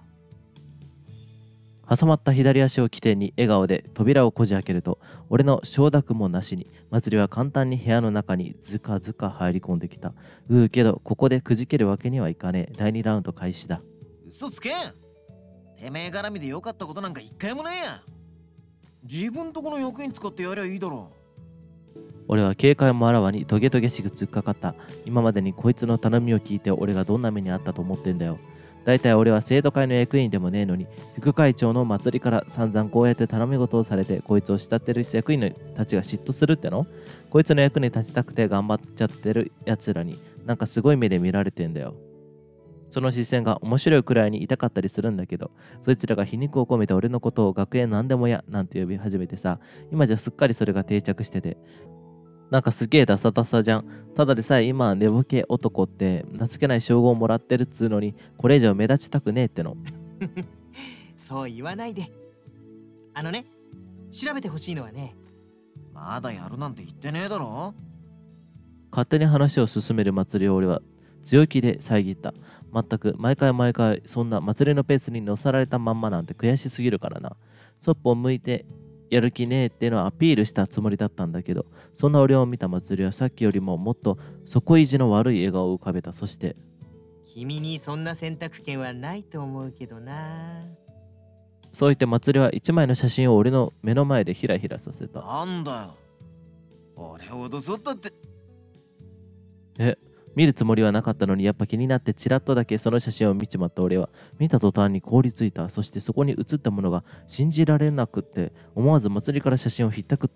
挟まった左足を起点に笑顔で扉をこじ開けると、俺の承諾もなしに祭りは簡単に部屋の中にずかずか入り込んできた。うーけどここでくじけるわけにはいかねえ。だいにラウンド開始だ。 嘘つけん。てめえ絡みで良かったことなんか一回もねえや。自分とこの役に使ってやりゃいいだろう。 俺は警戒もあらわにトゲトゲしく突っかかった。今までにこいつの頼みを聞いて俺がどんな目にあったと思ってんだよ。だいたい俺は生徒会の役員でもねえのに、副会長の祭りから散々こうやって頼み事をされてこいつを慕ってる役員のたちが嫉妬するっての？こいつの役に立ちたくて頑張っちゃってるやつらになんかすごい目で見られてんだよ。その視線が面白いくらいに痛かったりするんだけど、そいつらが皮肉を込めて俺のことを学園なんでもやなんて呼び始めてさ、今じゃすっかりそれが定着してて、なんかすげえダサダサじゃん。ただでさえ今寝ぼけ男って情けない称号をもらってるっつうのに、これ以上目立ちたくねえっての。 そう言わないで。あのね、調べてほしいのはね。 まだやるなんて言ってねえだろ。 勝手に話を進める祭りを俺は強気で遮った。全く毎回毎回そんな祭りのペースに乗せられたまんまなんて悔しすぎるからな。そっぽを向いてやる気ねえっていうのはアピールしたつもりだったんだけど、そんな俺を見た祭りはさっきよりももっと底意地の悪い笑顔を浮かべた。そして君にそんな選択権はないと思うけどな。 そう言って祭りは一枚の写真を俺の目の前でヒラヒラさせた。 なんだよ、俺を脅そうったって。 え、見るつもりはなかったのにやっぱ気になってチラッとだけその写真を見ちまった俺は見た途端に凍りついた。そしてそこに写ったものが信じられなくって思わず祭りから写真をひったくった。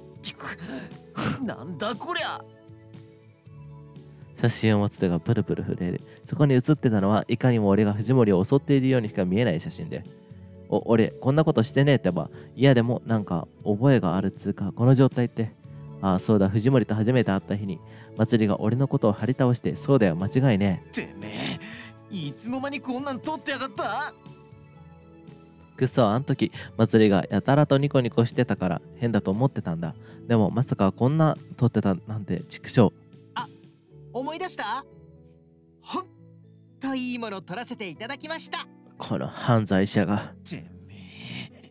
なんだこりゃ。 写真を持つ手がプルプル震える。そこに写ってたのはいかにも俺が藤森を襲っているようにしか見えない写真で、お、俺こんなことしてねえってば。いやでもなんか覚えがあるっつうか、この状態って。ああそうだ、藤森と初めて会った日に祭りが俺のことを張り倒して、そうだよ間違いねえ。 てめえいつの間にこんなん撮ってやがった。 くっそ、あん時祭りがやたらとニコニコしてたから変だと思ってたんだ。でもまさかこんな撮ってたなんて畜生。 あ、思い出した。ほんといいもの撮らせていただきました。 この犯罪者が。 てめえ。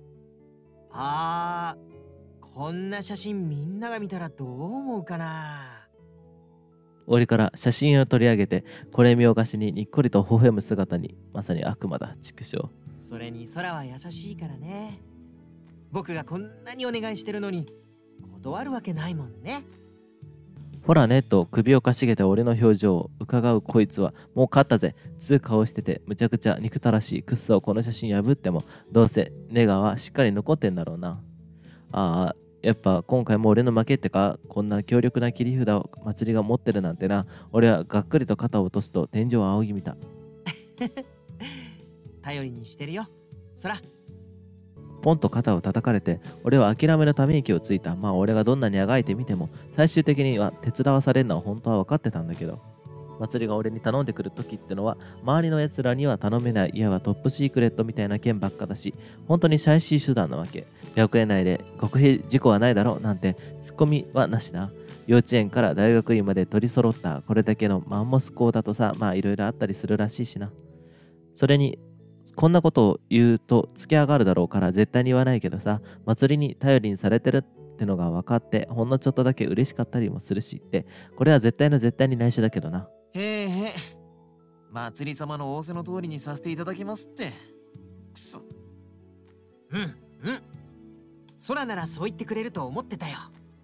あー、こんな写真みんなが見たらどう思うかな。 俺から写真を取り上げて、これ見よがしににっこりと微笑む姿にまさに悪魔だ、畜生。 それに空は優しいからね。僕がこんなにお願いしてるのに断るわけないもんね。 ほらねと首をかしげて俺の表情を伺うこいつは、もう勝ったぜつう顔してて、むちゃくちゃ憎たらしい。くっそ、この写真破ってもどうせネガはしっかり残ってんだろうな。ああ、やっぱ今回も俺の負けってか。こんな強力な切り札を祭りが持ってるなんてな。俺はがっくりと肩を落とすと天井を仰ぎ見た。 頼りにしてるよ、そら。 ポンと肩を叩かれて、俺は諦めのため息をついた。まあ俺がどんなにあがいてみても最終的には手伝わされるのは本当は分かってたんだけど、祭りが俺に頼んでくる時ってのは周りのやつらには頼めない、いわばトップシークレットみたいな件ばっかだし、本当に最終手段なわけ。学園内で極秘事故はないだろうなんてツッコミはなしだ。幼稚園から大学院まで取り揃ったこれだけのマンモス校だとさ、まあいろいろあったりするらしいしな。それにこんなことを言うと突き上がるだろうから絶対に言わないけどさ、祭りに頼りにされてるってのが分かってほんのちょっとだけ嬉しかったりもするしって、これは絶対の絶対に内緒だけどな。 へえへえ、祭り様の仰せの通りにさせていただきますって。くそ。 うんうん、空ならそう言ってくれると思ってたよ。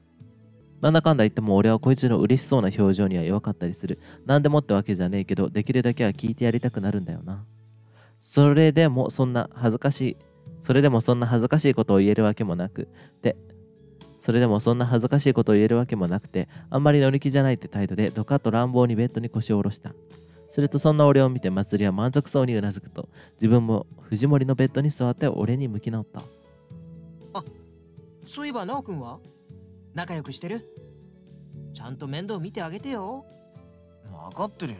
なんだかんだ言っても俺はこいつの嬉しそうな表情には弱かったりする。なんでもってわけじゃねえけど、できるだけは聞いてやりたくなるんだよな。それでもそんな恥ずかしい、それでもそんな恥ずかしいことを言えるわけもなく、で、それでもそんな恥ずかしいことを言えるわけもなくて、あんまり乗り気じゃないって態度でドカッと乱暴にベッドに腰を下ろした。するとそんな俺を見て祭りは満足そうにうなずくと、自分も藤森のベッドに座って俺に向き直った。 あ、そういえば直くんは仲良くしてる？ちゃんと面倒見てあげてよ。 分かってるよ。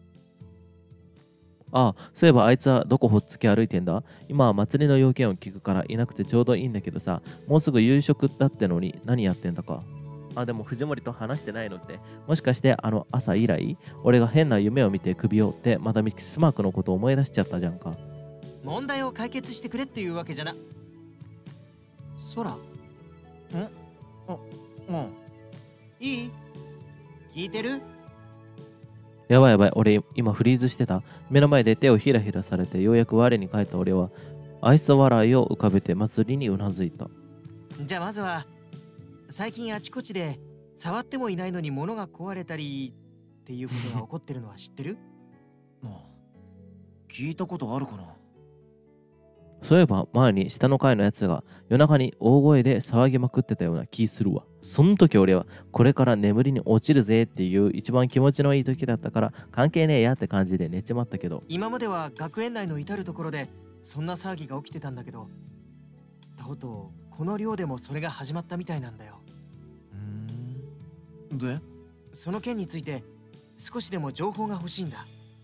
ああ、そういえばあいつはどこほっつき歩いてんだ？今は祭りの要件を聞くからいなくてちょうどいいんだけどさ、もうすぐ夕食だってのに何やってんだか。あ、でも藤森と話してないのって、もしかしてあの朝以来、俺が変な夢を見て首を折ってまたミキスマークのことを思い出しちゃったじゃんか。 問題を解決してくれっていうわけじゃな。空？ん？ あ、うん。 いい？聞いてる？ やばいやばい、俺今フリーズしてた。目の前で手をひらひらされてようやく我に返った俺は愛想笑いを浮かべて祭りにうなずいた。 じゃあまずは、最近あちこちで触ってもいないのに物が壊れたりっていうことが起こってるのは知ってる？ あ、聞いたことあるかな。 そういえば前に下の階のやつが夜中に大声で騒ぎまくってたような気するわ。その時俺はこれから眠りに落ちるぜっていう一番気持ちのいい時だったから関係ねえやって感じで寝ちまったけど、 今までは学園内の至るところでそんな騒ぎが起きてたんだけど、とうとうこの寮でもそれが始まったみたいなんだよ。 うーん。で、 その件について少しでも情報が欲しいんだ。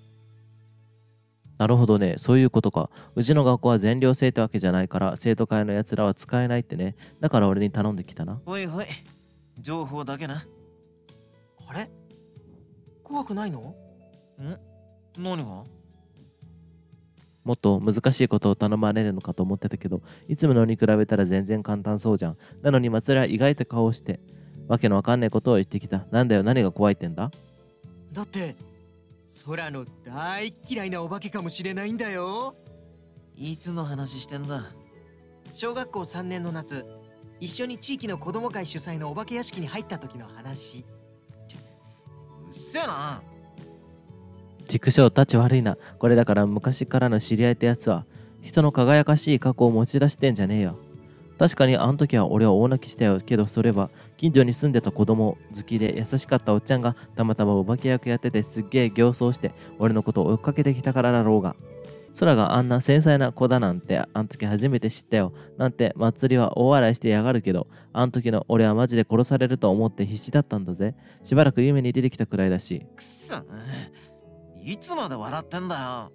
なるほどね、そういうことか。うちの学校は全寮制ってわけじゃないから生徒会のやつらは使えないってね。だから俺に頼んできたな。 ほいほい、情報だけな。 あれ？怖くないの？ ん？何が？ もっと難しいことを頼まれるのかと思ってたけど、いつものに比べたら全然簡単そうじゃん。なのに祭りは意外と顔をしてわけのわかんないことを言ってきた。なんだよ、何が怖いってんだ？ だって空の大嫌いなお化けかもしれないんだよ。 いつの話してんだ？ 小学校さんねんの夏、一緒に地域の子供会主催のお化け屋敷に入った時の話。 うっせえな。 畜生たち悪いな。これだから昔からの知り合いってやつは人の輝かしい過去を持ち出してんじゃねえよ。確かにあの時は俺は大泣きしたよけど、それは近所に住んでた子供好きで優しかったおっちゃんがたまたまお化け役やっててすっげえ形相して俺のことを追っかけてきたからだろうが。空があんな繊細な子だなんてあの時初めて知ったよなんて祭りは大笑いしてやがるけど、あの時の俺はマジで殺されると思って必死だったんだぜ。しばらく夢に出てきたくらいだし。 くそ、いつまで笑ってんだよ。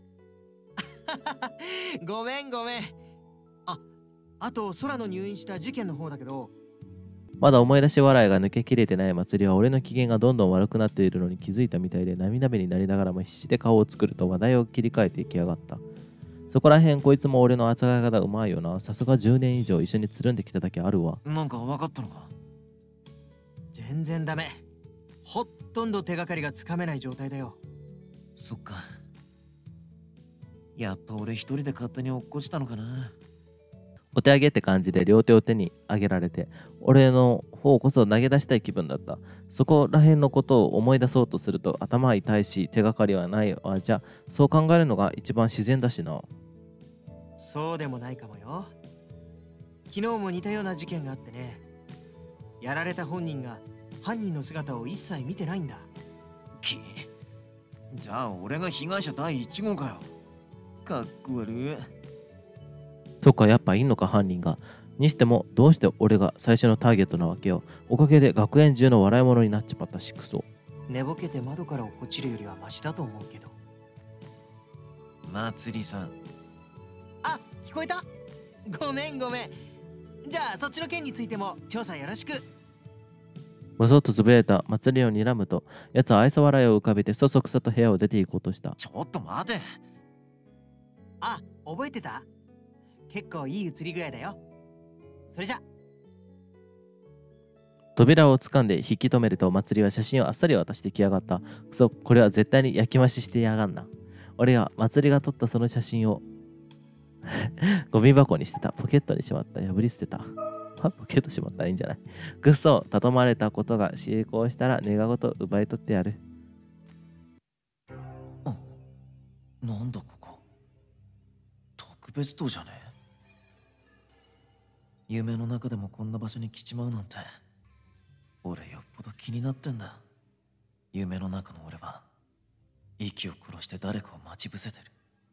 ごめんごめん。あ、あと空の入院した事件の方だけど、 まだ思い出し笑いが抜けきれてない祭りは俺の機嫌がどんどん悪くなっているのに気づいたみたいで涙目になりながらも必死で顔を作ると話題を切り替えていきやがった。そこらへんこいつも俺の扱い方うまいよな。さすがじゅうねん以上一緒につるんできただけあるわ。 なんか分かったのか？ 全然ダメ。ほとんど手がかりがつかめない状態だよ。 そっか。やっぱ俺一人で勝手に落っこちたのかな。 お手上げって感じで両手を手に上げられて、俺の方こそ投げ出したい気分だった。そこら辺のことを思い出そうとすると頭は痛いし手がかりはないわ。じゃあそう考えるのが一番自然だしな。 そうでもないかもよ。昨日も似たような事件があってね。やられた本人が犯人の姿を一切見てないんだ。 きじゃあ俺が被害者第一号かよ。かっこ悪い。 そっか、やっぱいんのか犯人が。にしてもどうして俺が最初のターゲットなわけよ。おかげで学園中の笑い物になっちまったしくそ。 寝ぼけて窓から落っこちるよりはマシだと思うけど。 まつりさん。 あ、聞こえた？ごめんごめん。じゃあそっちの件についても調査よろしく。 ぼそっとつぶやいた祭りを睨むと、やつは愛想笑いを浮かべてそそくさと部屋を出て行こうとした。 ちょっと待て。 あ、覚えてた？結構いい映り具合だよ。それじゃ。 扉を掴んで引き止めると祭りは写真をあっさり渡してきやがった。くそ、これは絶対に焼き増ししてやがんな。俺は祭りが撮ったその写真をゴミ箱にしてた。ポケットにしまった。破り捨てた。 はポケットしまったらいいんじゃない？くっそ、頼まれたことが成功したら願ごと奪い取ってやる。 なんだここ。特別棟じゃねえ。夢の中でもこんな場所に来ちまうなんて。俺よっぽど気になってんだ。夢の中の俺は息を殺して誰かを待ち伏せてる。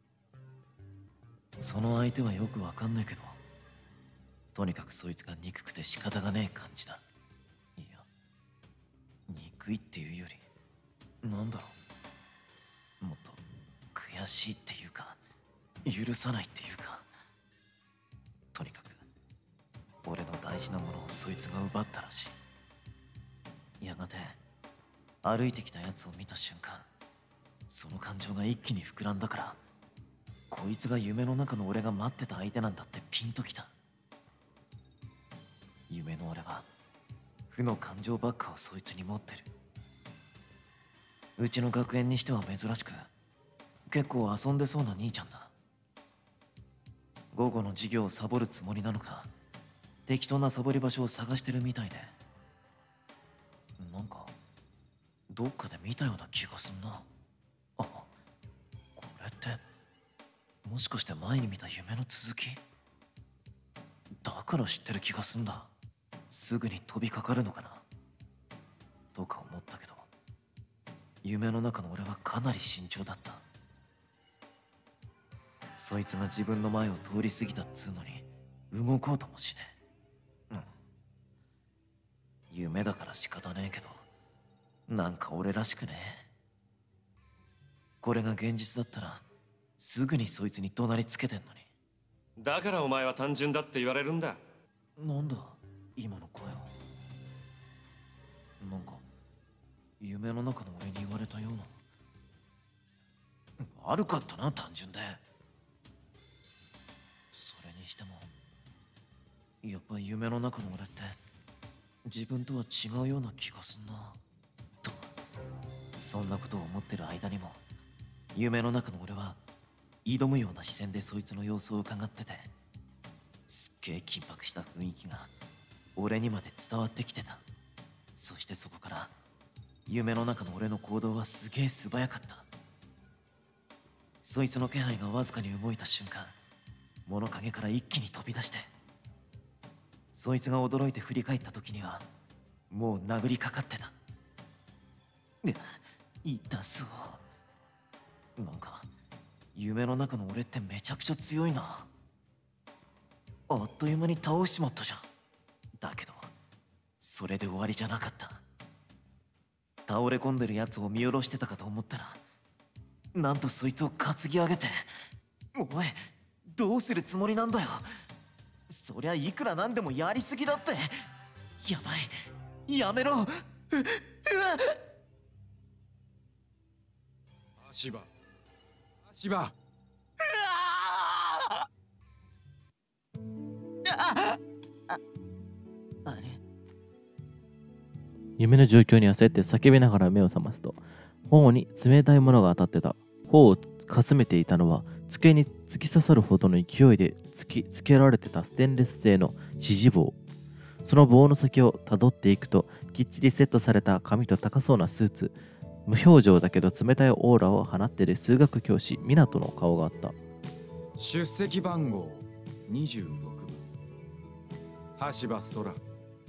その相手はよくわかんないけど、とにかくそいつが憎くて仕方がねえ感じだ。いや、憎いっていうより、なんだろう、もっと悔しいっていうか、許さないっていうか、とにかく俺の大事なものをそいつが奪ったらしい。やがて歩いてきたやつを見た瞬間、その感情が一気に膨らんだから、こいつが夢の中の俺が待ってた相手なんだってピンときた。夢の俺は負の感情ばっかをそいつに持ってる。うちの学園にしては珍しく結構遊んでそうな兄ちゃんだ。午後の授業をサボるつもりなのか、適当なサボり場所を探してるみたいで、なんかどっかで見たような気がすんな。あ、これってもしかして前に見た夢の続きだから知ってる気がすんだ。すぐに飛びかかるのかなとか思ったけど、夢の中の俺はかなり慎重だった。そいつが自分の前を通り過ぎたっつうのに動こうともしねえ。うん、夢だから仕方ねえけど、なんか俺らしくねえ。これが現実だったらすぐにそいつに怒鳴りつけてんのに。 だからお前は単純だって言われるんだ。 なんだ今の声は。なんか夢の中の俺に言われたような。悪かったな、単純で。それにしてもやっぱ夢の中の俺って自分とは違うような気がすんなと。そんなことを思ってる間にも夢の中の俺は挑むような視線でそいつの様子を伺ってて、すっげえ緊迫した雰囲気が俺にまで伝わってきてた。そしてそこから夢の中の俺の行動はすげえ素早かった。そいつの気配がわずかに動いた瞬間、物陰から一気に飛び出して、そいつが驚いて振り返った時にはもう殴りかかってた。いや、痛そう。なんか夢の中の俺ってめちゃくちゃ強いな。あっという間に倒しちまったじゃん。だけどそれで終わりじゃなかった。倒れ込んでるやつを見下ろしてたかと思ったら、なんとそいつを担ぎ上げて。おい、どうするつもりなんだよ。そりゃいくらなんでもやりすぎだって。やばい、やめろ。う、うわっ。 足場足場。うわあああれ、 夢の状況に焦って叫びながら目を覚ますと、頬に冷たいものが当たってた。頬をかすめていたのは机に突き刺さるほどの勢いで突きつけられてたステンレス製の指示棒。その棒の先をたどっていくと、きっちりセットされた髪と高そうなスーツ、無表情だけど冷たいオーラを放っている数学教師湊の顔があった。 出席番号にじゅうろくばん、橋場空。 は、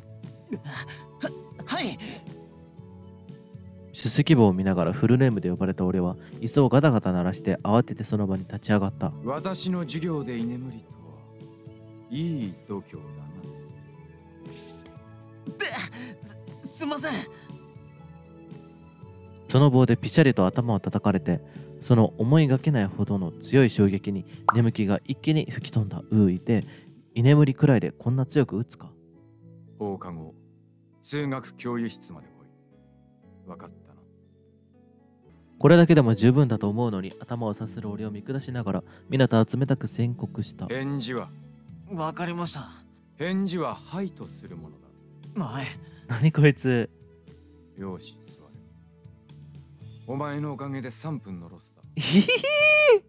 はい。 出席簿を見ながらフルネームで呼ばれた俺は椅子をガタガタ鳴らして慌ててその場に立ち上がった。 私の授業で居眠りとはいい度胸だな。 す、すいません。 その棒でピシャリと頭を叩かれて、その思いがけないほどの強い衝撃に眠気が一気に吹き飛んだ。うーいて、居眠りくらいでこんな強く打つか。 放課後、数学教諭室まで来い。わかったな。 これだけでも十分だと思うのに、頭をさする俺を見下しながら湊は冷たく宣告した。 返事は？ わかりました。 返事ははいとするものだ。 はい。 何こいつ。 よし、座れ。お前のおかげでさんぷんのロスだ。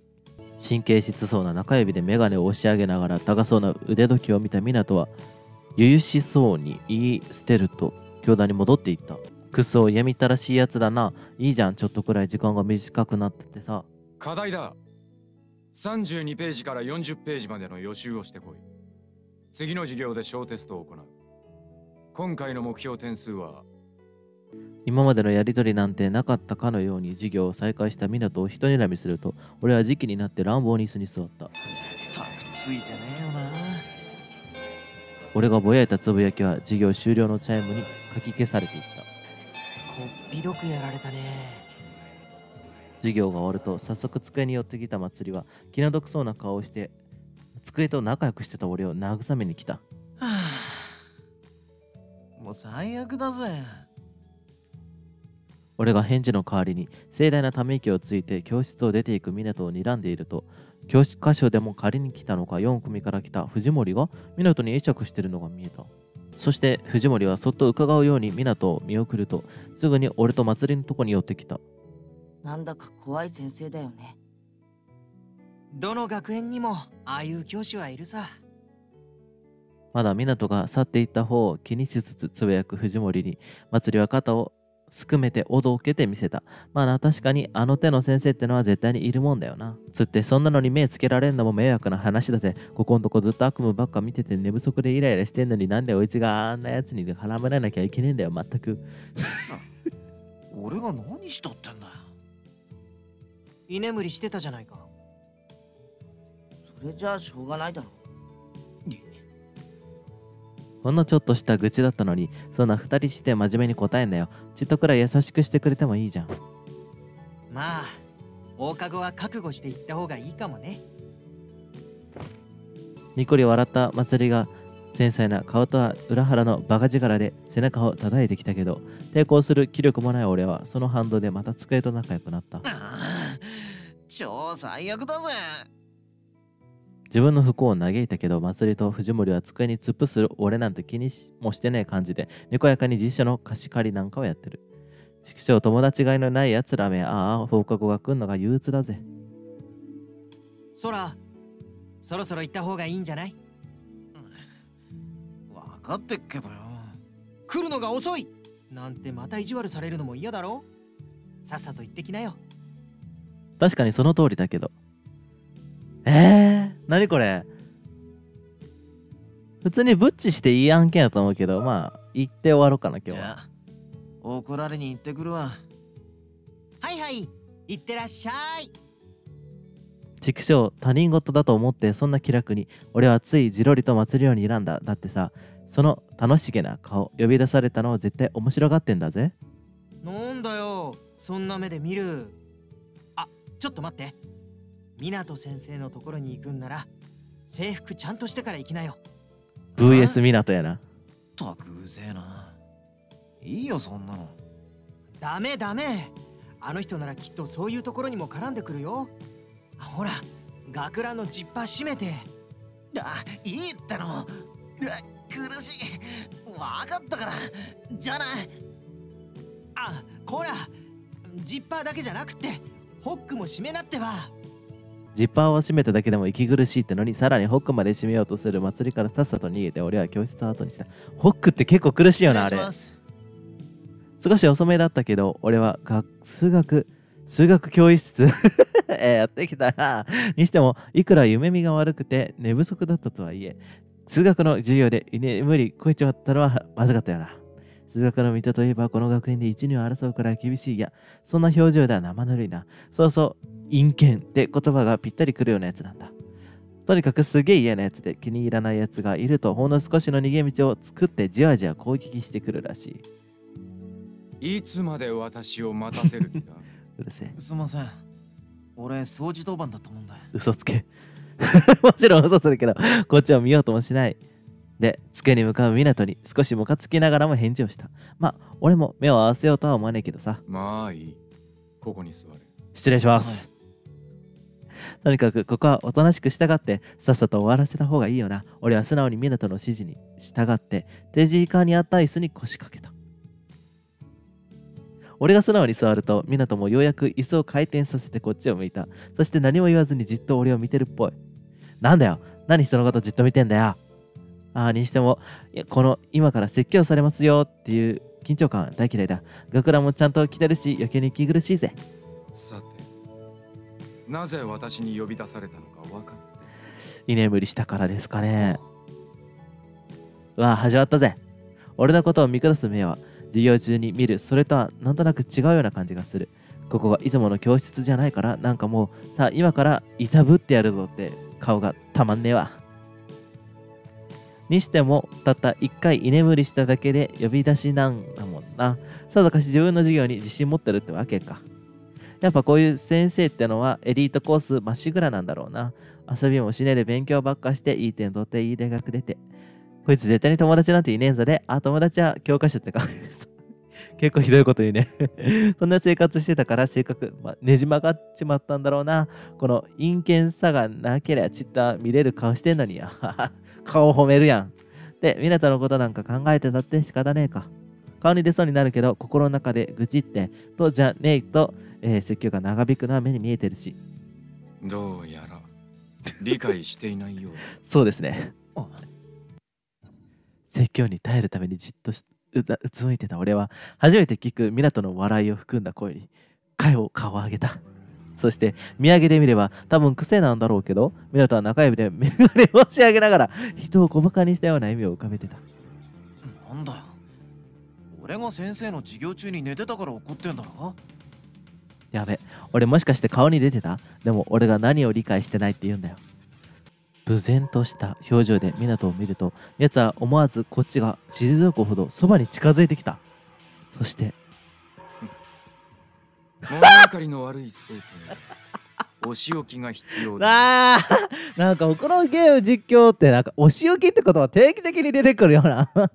神経質そうな中指でメガネを押し上げながら高そうな腕時計を見た湊は、 ゆゆしそうに言い捨てると教壇に戻っていった。くそ嫌みったらしいやつだな。いいじゃん、ちょっとくらい時間が短くなっててさ。 課題だ。さんじゅうにページからよんじゅっページまでの予習をしてこい。次の授業で小テストを行う。今回の目標点数は。 今までのやりとりなんてなかったかのように授業を再開した湊を一睨みすると、俺は時期になって乱暴に椅子に座った。 たくついてねえよな。 俺がぼやいたつぶやきは授業終了のチャイムにかき消されていった。 こっぴどくやられたね。 授業が終わると早速机に寄ってきた祭りは気の毒そうな顔をして机と仲良くしてた俺を慰めに来た。はあ、もう最悪だぜ。 俺が返事の代わりに盛大なため息をついて教室を出ていく湊を睨んでいると、教科書でも借りに来たのかよん組から来た藤森が湊に会釈してるのが見えた。そして藤森はそっと伺うように湊を見送ると、すぐに俺と祭りのとこに寄ってきた。 なんだか怖い先生だよね。 どの学園にもああいう教師はいるさ。 まだ湊が去っていった方を気にしつつつぶやく藤森に、祭りは肩をすくめておどけてみせた。まあな、確かにあの手の先生ってのは絶対にいるもんだよな。つってそんなのに目つけられんのも迷惑な話だぜ。ここんとこずっと悪夢ばっか見てて寝不足でイライラしてんのに、なんでおいつがあんなやつに絡めらなきゃいけねえんだよ、まったく。 俺が何したってんだよ。 居眠りしてたじゃないか。 それじゃあしょうがないだろ。 ほんのちょっとした愚痴だったのに、そんな二人して真面目に答えんなよ。ちっとくらい優しくしてくれてもいいじゃん。 まあ放課後は覚悟していった方がいいかもね。 ニコリ笑った祭りが繊細な顔とは裏腹のバカ力で背中を叩いてきたけど、抵抗する気力もない俺はその反動でまた机と仲良くなった。 ああ、超最悪だぜ。 自分の不幸を嘆いたけど、祭りと藤森は机に突っ伏する俺なんて気にもしてねえ感じで、にこやかに辞書の貸し借りなんかをやってる。畜生、友達がいのないやつらめ、ああ、放課後が来んのが憂鬱だぜ。 そら、そろそろ行った方がいいんじゃない？ わかってっけどよ。 来るのが遅いなんてまた意地悪されるのも嫌だろ？さっさと行ってきなよ。 確かにその通りだけど。えー、何これ。普通にブッチしていい案件だと思うけど、まあ行って終わろうかな今日は。 怒られに行ってくるわ。 はいはい、行ってらっしゃい。 畜生、他人事だと思ってそんな気楽に俺はついじろりと祭るように選んだ。だってさ、その楽しげな顔呼び出されたのは絶対面白がってんだぜ。 なんだよ、そんな目で見る。あ、ちょっと待って。湊先生のところに行くんなら制服ちゃんとしてから行きなよ。 ブイエス 湊やな。 たくうぜえな。いいよそんなの。 ダメダメ、あの人ならきっとそういうところにも絡んでくるよ。ほら、学ランのジッパー閉めて。 あ、いいっての。苦しい。わかったから。じゃあな。 あ、こら、ジッパーだけじゃなくてホックも閉めなってば。 ジッパーを閉めただけでも息苦しいってのに、さらにホックまで閉めようとする祭りからさっさと逃げて、俺は教室を後にした。ホックって結構苦しいよな、あれ。少し遅めだったけど、俺は学数学数学教室えやってきたな。にしてもいくら夢見が悪くて寝不足だったとはいえ、数学の授業で居眠りこいちまったのはまずかったよな。数学の水戸といえばこの学園で一二を争うくらい厳しい。いや、そんな表情では生ぬるいな。そうそう、陰険って言葉がぴったりくるようなやつなんだ。とにかくすげえ嫌なやつで、気に入らないやつがいるとほんの少しの逃げ道を作ってじわじわ攻撃してくるらしい。いつまで私を待たせる気だ。 うるせえ。 すいません。俺掃除当番だと思うんだよ。 嘘つけ。もちろん嘘つるけど、こっちを見ようともしない。で、机に向かう湊に少しムカつきながらも返事をした。まあ、俺も目を合わせようとは思わないけどさ。 まあいい。ここに座れ。 失礼します。はい、とにかくここはおとなしく従ってさっさと終わらせた方がいいよな。俺は素直に湊の指示に従って手近にあった椅子に腰掛けた。俺が素直に座ると湊もようやく椅子を回転させてこっちを向いた。そして何も言わずにじっと俺を見てるっぽい。なんだよ、何人のことじっと見てんだよ。 ああ、にしても、いやこの今から説教されますよっていう緊張感大嫌いだ。学ランもちゃんと着てるし、余計に息苦しいぜ。 さて、なぜ私に呼び出されたのか分かって。 居眠りしたからですかね。うわあ、始まったぜ。俺のことを見下す目は、授業中に見るそれとはなんとなく違うような感じがする。ここがいつもの教室じゃないから、なんかもう、さあ今からいたぶってやるぞって顔がたまんねえわ。にしても、たったいっかい居眠りしただけで呼び出しなんだもんな。さぞかし自分の授業に自信持ってるってわけか。やっぱこういう先生ってのはエリートコースまっしぐらなんだろうな。遊びもしねえで勉強ばっかしていい点取っていい大学出て。こいつ絶対に友達なんていねえんぞで、あ、友達は教科書ってか。結構ひどいこと言うね。そんな生活してたから性格、ま、ねじ曲がっちまったんだろうな。この陰険さがなければちった見れる顔してんのにや。顔褒めるやん。で、湊のことなんか考えてたって仕方ねえか。顔に出そうになるけど、心の中で愚痴って、とじゃねえと、えー、説教が長引くのは目に見えてるし。 どうやら理解していないようだ。 そうですね。説教に耐えるためにじっとしううつむいてた俺は、初めて聞く湊の笑いを含んだ声に、かよ顔を上げた。そして見上げてみれば多分癖なんだろうけど、湊は中指でメガネを押し上げながら人を小馬鹿にしたような笑みを浮かべてた。 なんだよ、俺が先生の授業中に寝てたから怒ってんだろ。 やべ、俺もしかして顔に出てた？でも俺が何を理解してないって言うんだよ。無然とした表情で湊を見ると、奴は思わずこっちが退くほどそばに近づいてきた。そして物分かりの悪い生徒にお仕置きが必要だ。 あーなんかこのゲーム実況ってなんかお仕置きってことは定期的に出てくるような。はい、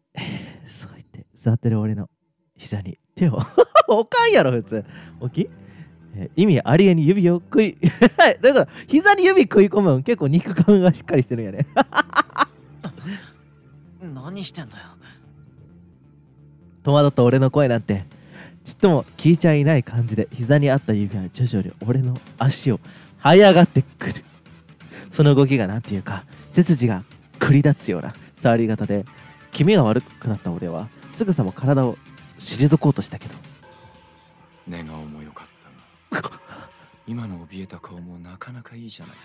そう言って座ってる俺の膝に手をおかんやろ普通。起き、えー、意味ありげに指を食いだから膝に指食い込むん結構肉感がしっかりしてるんやね。 何してんだよ。 戸惑った俺の声なんてちっとも聞いちゃいない感じで、膝にあった指は徐々に俺の足を這い上がってくる。その動きがなんていうか背筋が繰り立つような触り方で、気味が悪くなった俺はすぐさま体を退こうとしたけど、 寝顔も良かったが今の怯えた顔もなかなかいいじゃない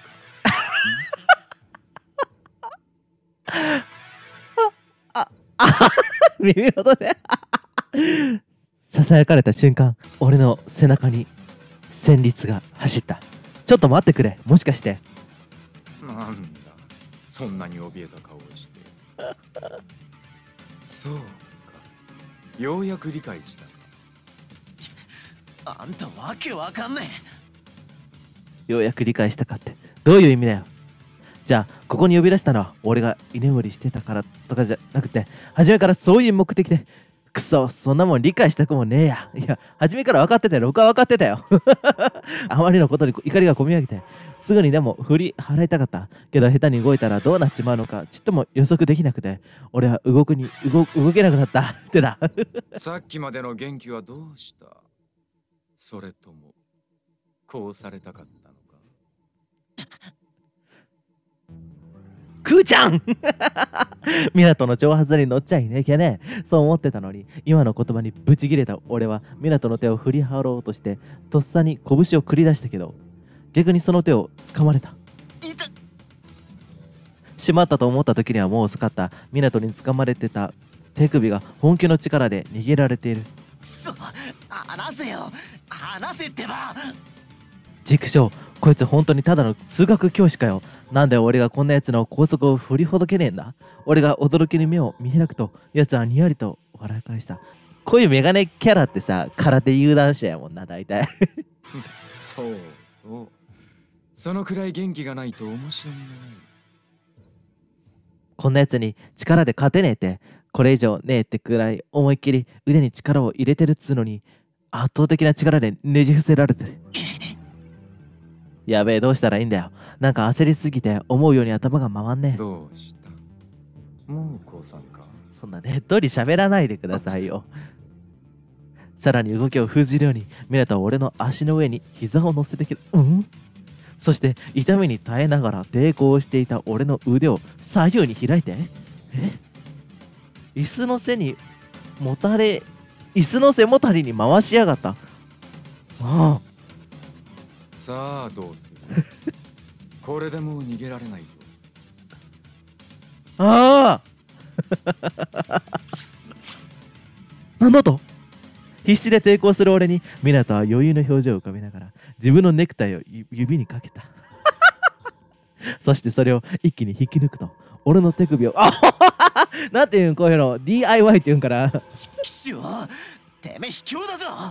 か。ああ耳元でささやかれた瞬間、俺の背中に旋律が走った。ちょっと待ってくれ、もしかして。 なんだ、そんなに怯えた顔をして。そうか、ようやく理解したか。 あんたわけわかんねえ。ようやく理解したかってどういう意味だよ。じゃあここに呼び出したのは俺が居眠りしてたからとかじゃなくて、初めからそういう目的で。くそ、そんなもん理解したくもねえや。いや、初めから分かってたよ。僕は分かってたよ。あまりのことに怒りがこみ上げて、すぐにでも振り払いたかった。けど下手に動いたらどうなっちまうのかちっとも予測できなくて、俺は動くに動動けなくなったってだ。 さっきまでの元気はどうした？それともこうされたかったのか？ くーちゃん湊の挑発に乗っちゃいねえけねえ。そう思ってたのに、今の言葉にブチギレた俺は湊の手を振り払おうとしてとっさに拳を繰り出したけど、逆にその手を掴まれた。しまったと思った時にはもう遅かった。湊に掴まれてた手首が本気の力で逃げられている。 くそ、離せよ、離せってば。 畜生、こいつ本当にただの数学教師かよ。なんで俺がこんなやつの高速を振りほどけねえんだ。俺が驚きに目を見開くと、やつはにやりと笑い返した。こういうメガネキャラってさ、空手有段者やもんな、大体。 そうそう。そのくらい元気がないと面白みがない。 こんなやつに力で勝てねえって、これ以上ねえってくらい思いっきり腕に力を入れてるっつうのに、圧倒的な力でねじ伏せられてる。やべえ、どうしたらいいんだよ。なんか焦りすぎて思うように頭が回んねえ。 どうした？もう降参か？ そんなねっとり喋らないでくださいよ。さらに動きを封じるように湊は俺の足の上に膝を乗せてきた。うんそして痛みに耐えながら抵抗していた俺の腕を左右に開いて、え椅子の背にもたれ椅子の背もたれに回しやがった。ああ、 さあどうするこれでもう逃げられないぞ。 ああなんだと。必死で抵抗する俺に湊は余裕の表情を浮かべながら自分のネクタイを指にかけたそしてそれを一気に引き抜くと俺の手首をあなんていうんこういうの ディーアイワイ っていうんから。 ちきしょう、てめえ卑怯だぞ。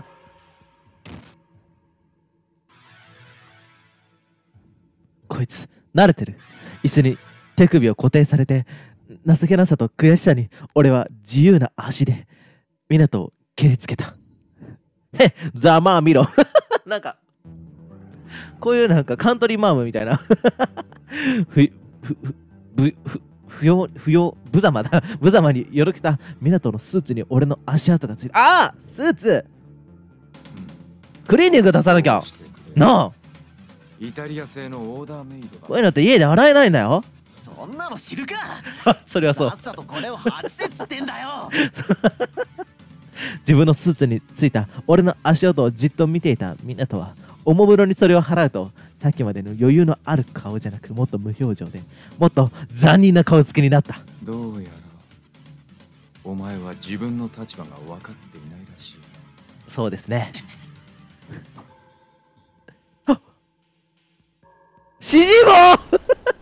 こいつ慣れてる。椅子に手首を固定されて情けなさと悔しさに俺は自由な足で湊を蹴りつけた。へっざまあ見ろなんかこういうなんかカントリーマームみたいなふふふぶふ不要不要無様だ無様によろけた湊のスーツに俺の足跡がついた。ああスーツ、うん、クリーニング出さなきゃなあ。 イタリア製のオーダーメイドだ。 こういうのって家で洗えないんだよ。 そんなの知るかそれはそう。 さっさとこれを外せっつってんだよ自分のスーツについた俺の足音をじっと見ていた湊はおもむろにそれを払うとさっきまでの余裕のある顔じゃなくもっと無表情でもっと残忍な顔つきになった。 どうやらお前は自分の立場が分かっていないらしい。 そうですね指示棒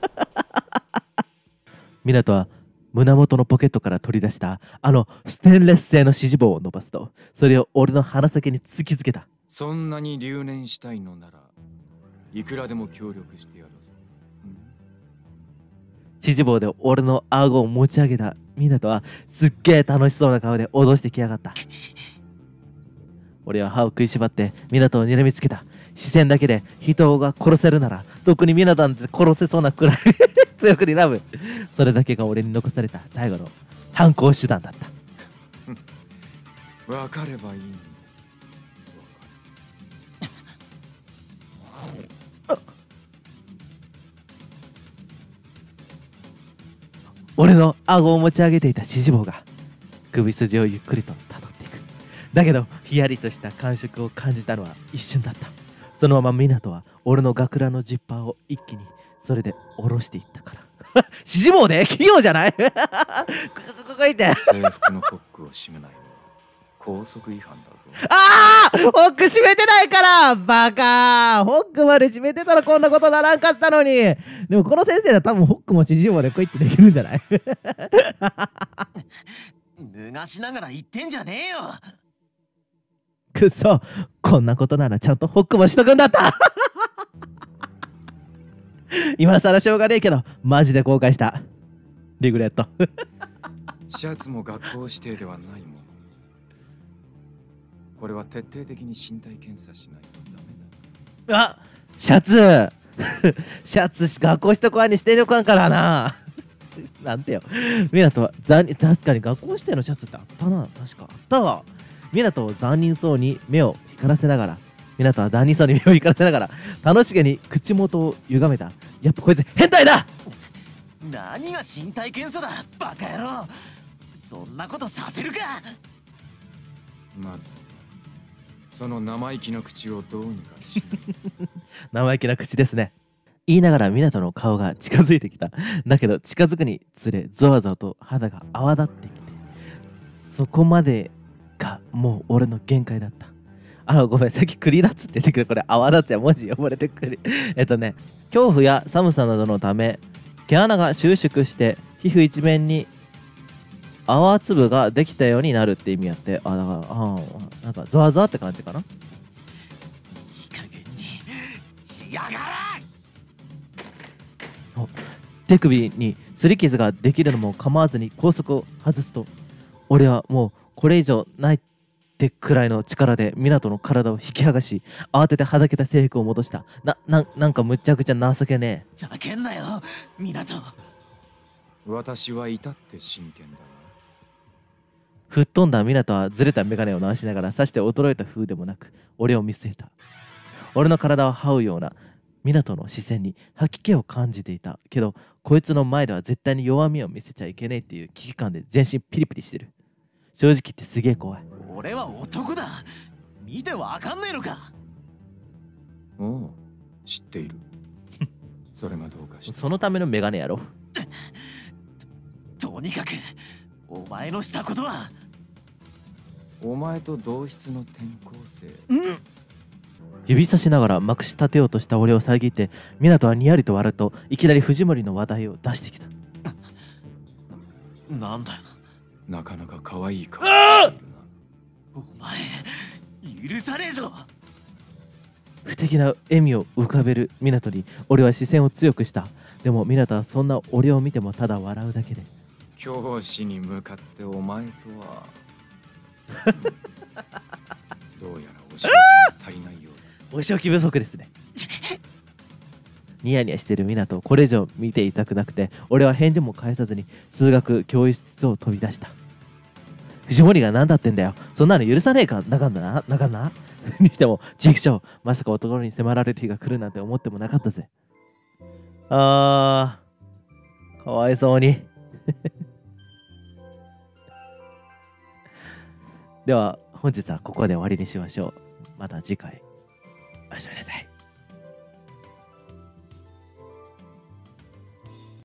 湊は胸元のポケットから取り出したあのステンレス製の指示棒を伸ばすとそれを俺の鼻先に突きつけた。 そんなに留年したいのならいくらでも協力してやるぞ、うん、 指示棒で俺の顎を持ち上げた湊はすっげえ楽しそうな顔で脅してきやがった俺は歯を食いしばって湊を睨みつけた。視線だけで人が殺せるなら特に湊なんて殺せそうなくらい強く睨む。それだけが俺に残された最後の反抗手段だった分かればいいんだ。 俺の顎を持ち上げていた指示棒が首筋をゆっくりと辿っていく。だけどヒヤリとした感触を感じたのは一瞬だった。そのまま湊は俺の学ランのジッパーを一気にそれで下ろしていったから指示棒で器用じゃないこここいて制服のホックを締めないのは校則違反だぞ。 ああホック閉めてないからバカー。ホックまで閉めてたらこんなことならんかったのに。でもこの先生は多分ホックも指示棒でこうやってできるんじゃない脱がしながら言ってんじゃねえよ。 くそこんなことならちゃんとホックもしとくんだった今更しょうがねえけどマジで後悔した。リグレットシャツも学校指定ではないもの。これは徹底的に身体検査しないとダメだ。 あシャツシャツ学校しとこにしてるかんからななんてよ。湊は残忍確かに学校指定のシャツってあったな。確かあったわ。湊を残忍そうに目を光らせながら湊は残忍そうに目を光らせながら楽しげに口元を歪めた。やっぱこいつ変態だ。 何が身体検査だバカ野郎。そんなことさせるか。 まずその生意気な口をどうにかし生意気な口ですね。言いながら湊の顔が近づいてきた。だけど近づくにつれゾワゾワと肌が泡立ってきてそこまでがもう俺の限界だった。あ、ごめん、さっき栗立つって言ったけどこれ泡立つや文字呼ばれてくるえっとね恐怖や寒さなどのため毛穴が収縮して皮膚一面に泡粒ができたようになるって意味やって。あだからあなんかゾワゾワって感じかな。いい加減にしやがれ。 手首に擦り傷ができるのも構わずに高速を外すと俺はもうこれ以上ないってくらいの力で湊の体を引き剥がし慌ててはだけた制服を戻した。な、な、なんかむちゃくちゃ情けねえ。 ざけんなよ湊。 私は至って真剣だわ。 吹っ飛んだ湊はずれた眼鏡を直しながらさして衰えた風でもなく俺を見据えた。俺の体を這うような湊の視線に吐き気を感じていたけど、こいつの前では絶対に弱みを見せちゃいけないっていう危機感で全身ピリピリしてる。正直言ってすげえ怖い。 俺は男だ。見てわかんねえのか。 おお、知っている。それがどうかして。 そのためのメガネやろ。 と, とにかくお前のしたことは。 お前と同室の転校生。 うん。指さしながらまくし立てようとした俺を遮って、湊はにやりと笑うといきなり藤森の話題を出してきた。 なんだよ。 なかなか可愛い顔。 お前許さねえぞ。 不敵な笑みを浮かべる湊に俺は視線を強くした。でも湊はそんな俺を見てもただ笑うだけで。 教師に向かってお前とはどうやらお仕置きが足りないようだ。 お仕置き不足ですね。ニヤニヤしてる湊をこれ以上見ていたくなくて、俺は返事も返さずに数学教室を飛び出した。藤森が何だってんだよ。そんなの許さねえか。なかんだな。なかんな。にしても、ジェクション、まさか男に迫られる日が来るなんて思ってもなかったぜ。あー、かわいそうに。では、本日はここで終わりにしましょう。また次回。おやすみなさい。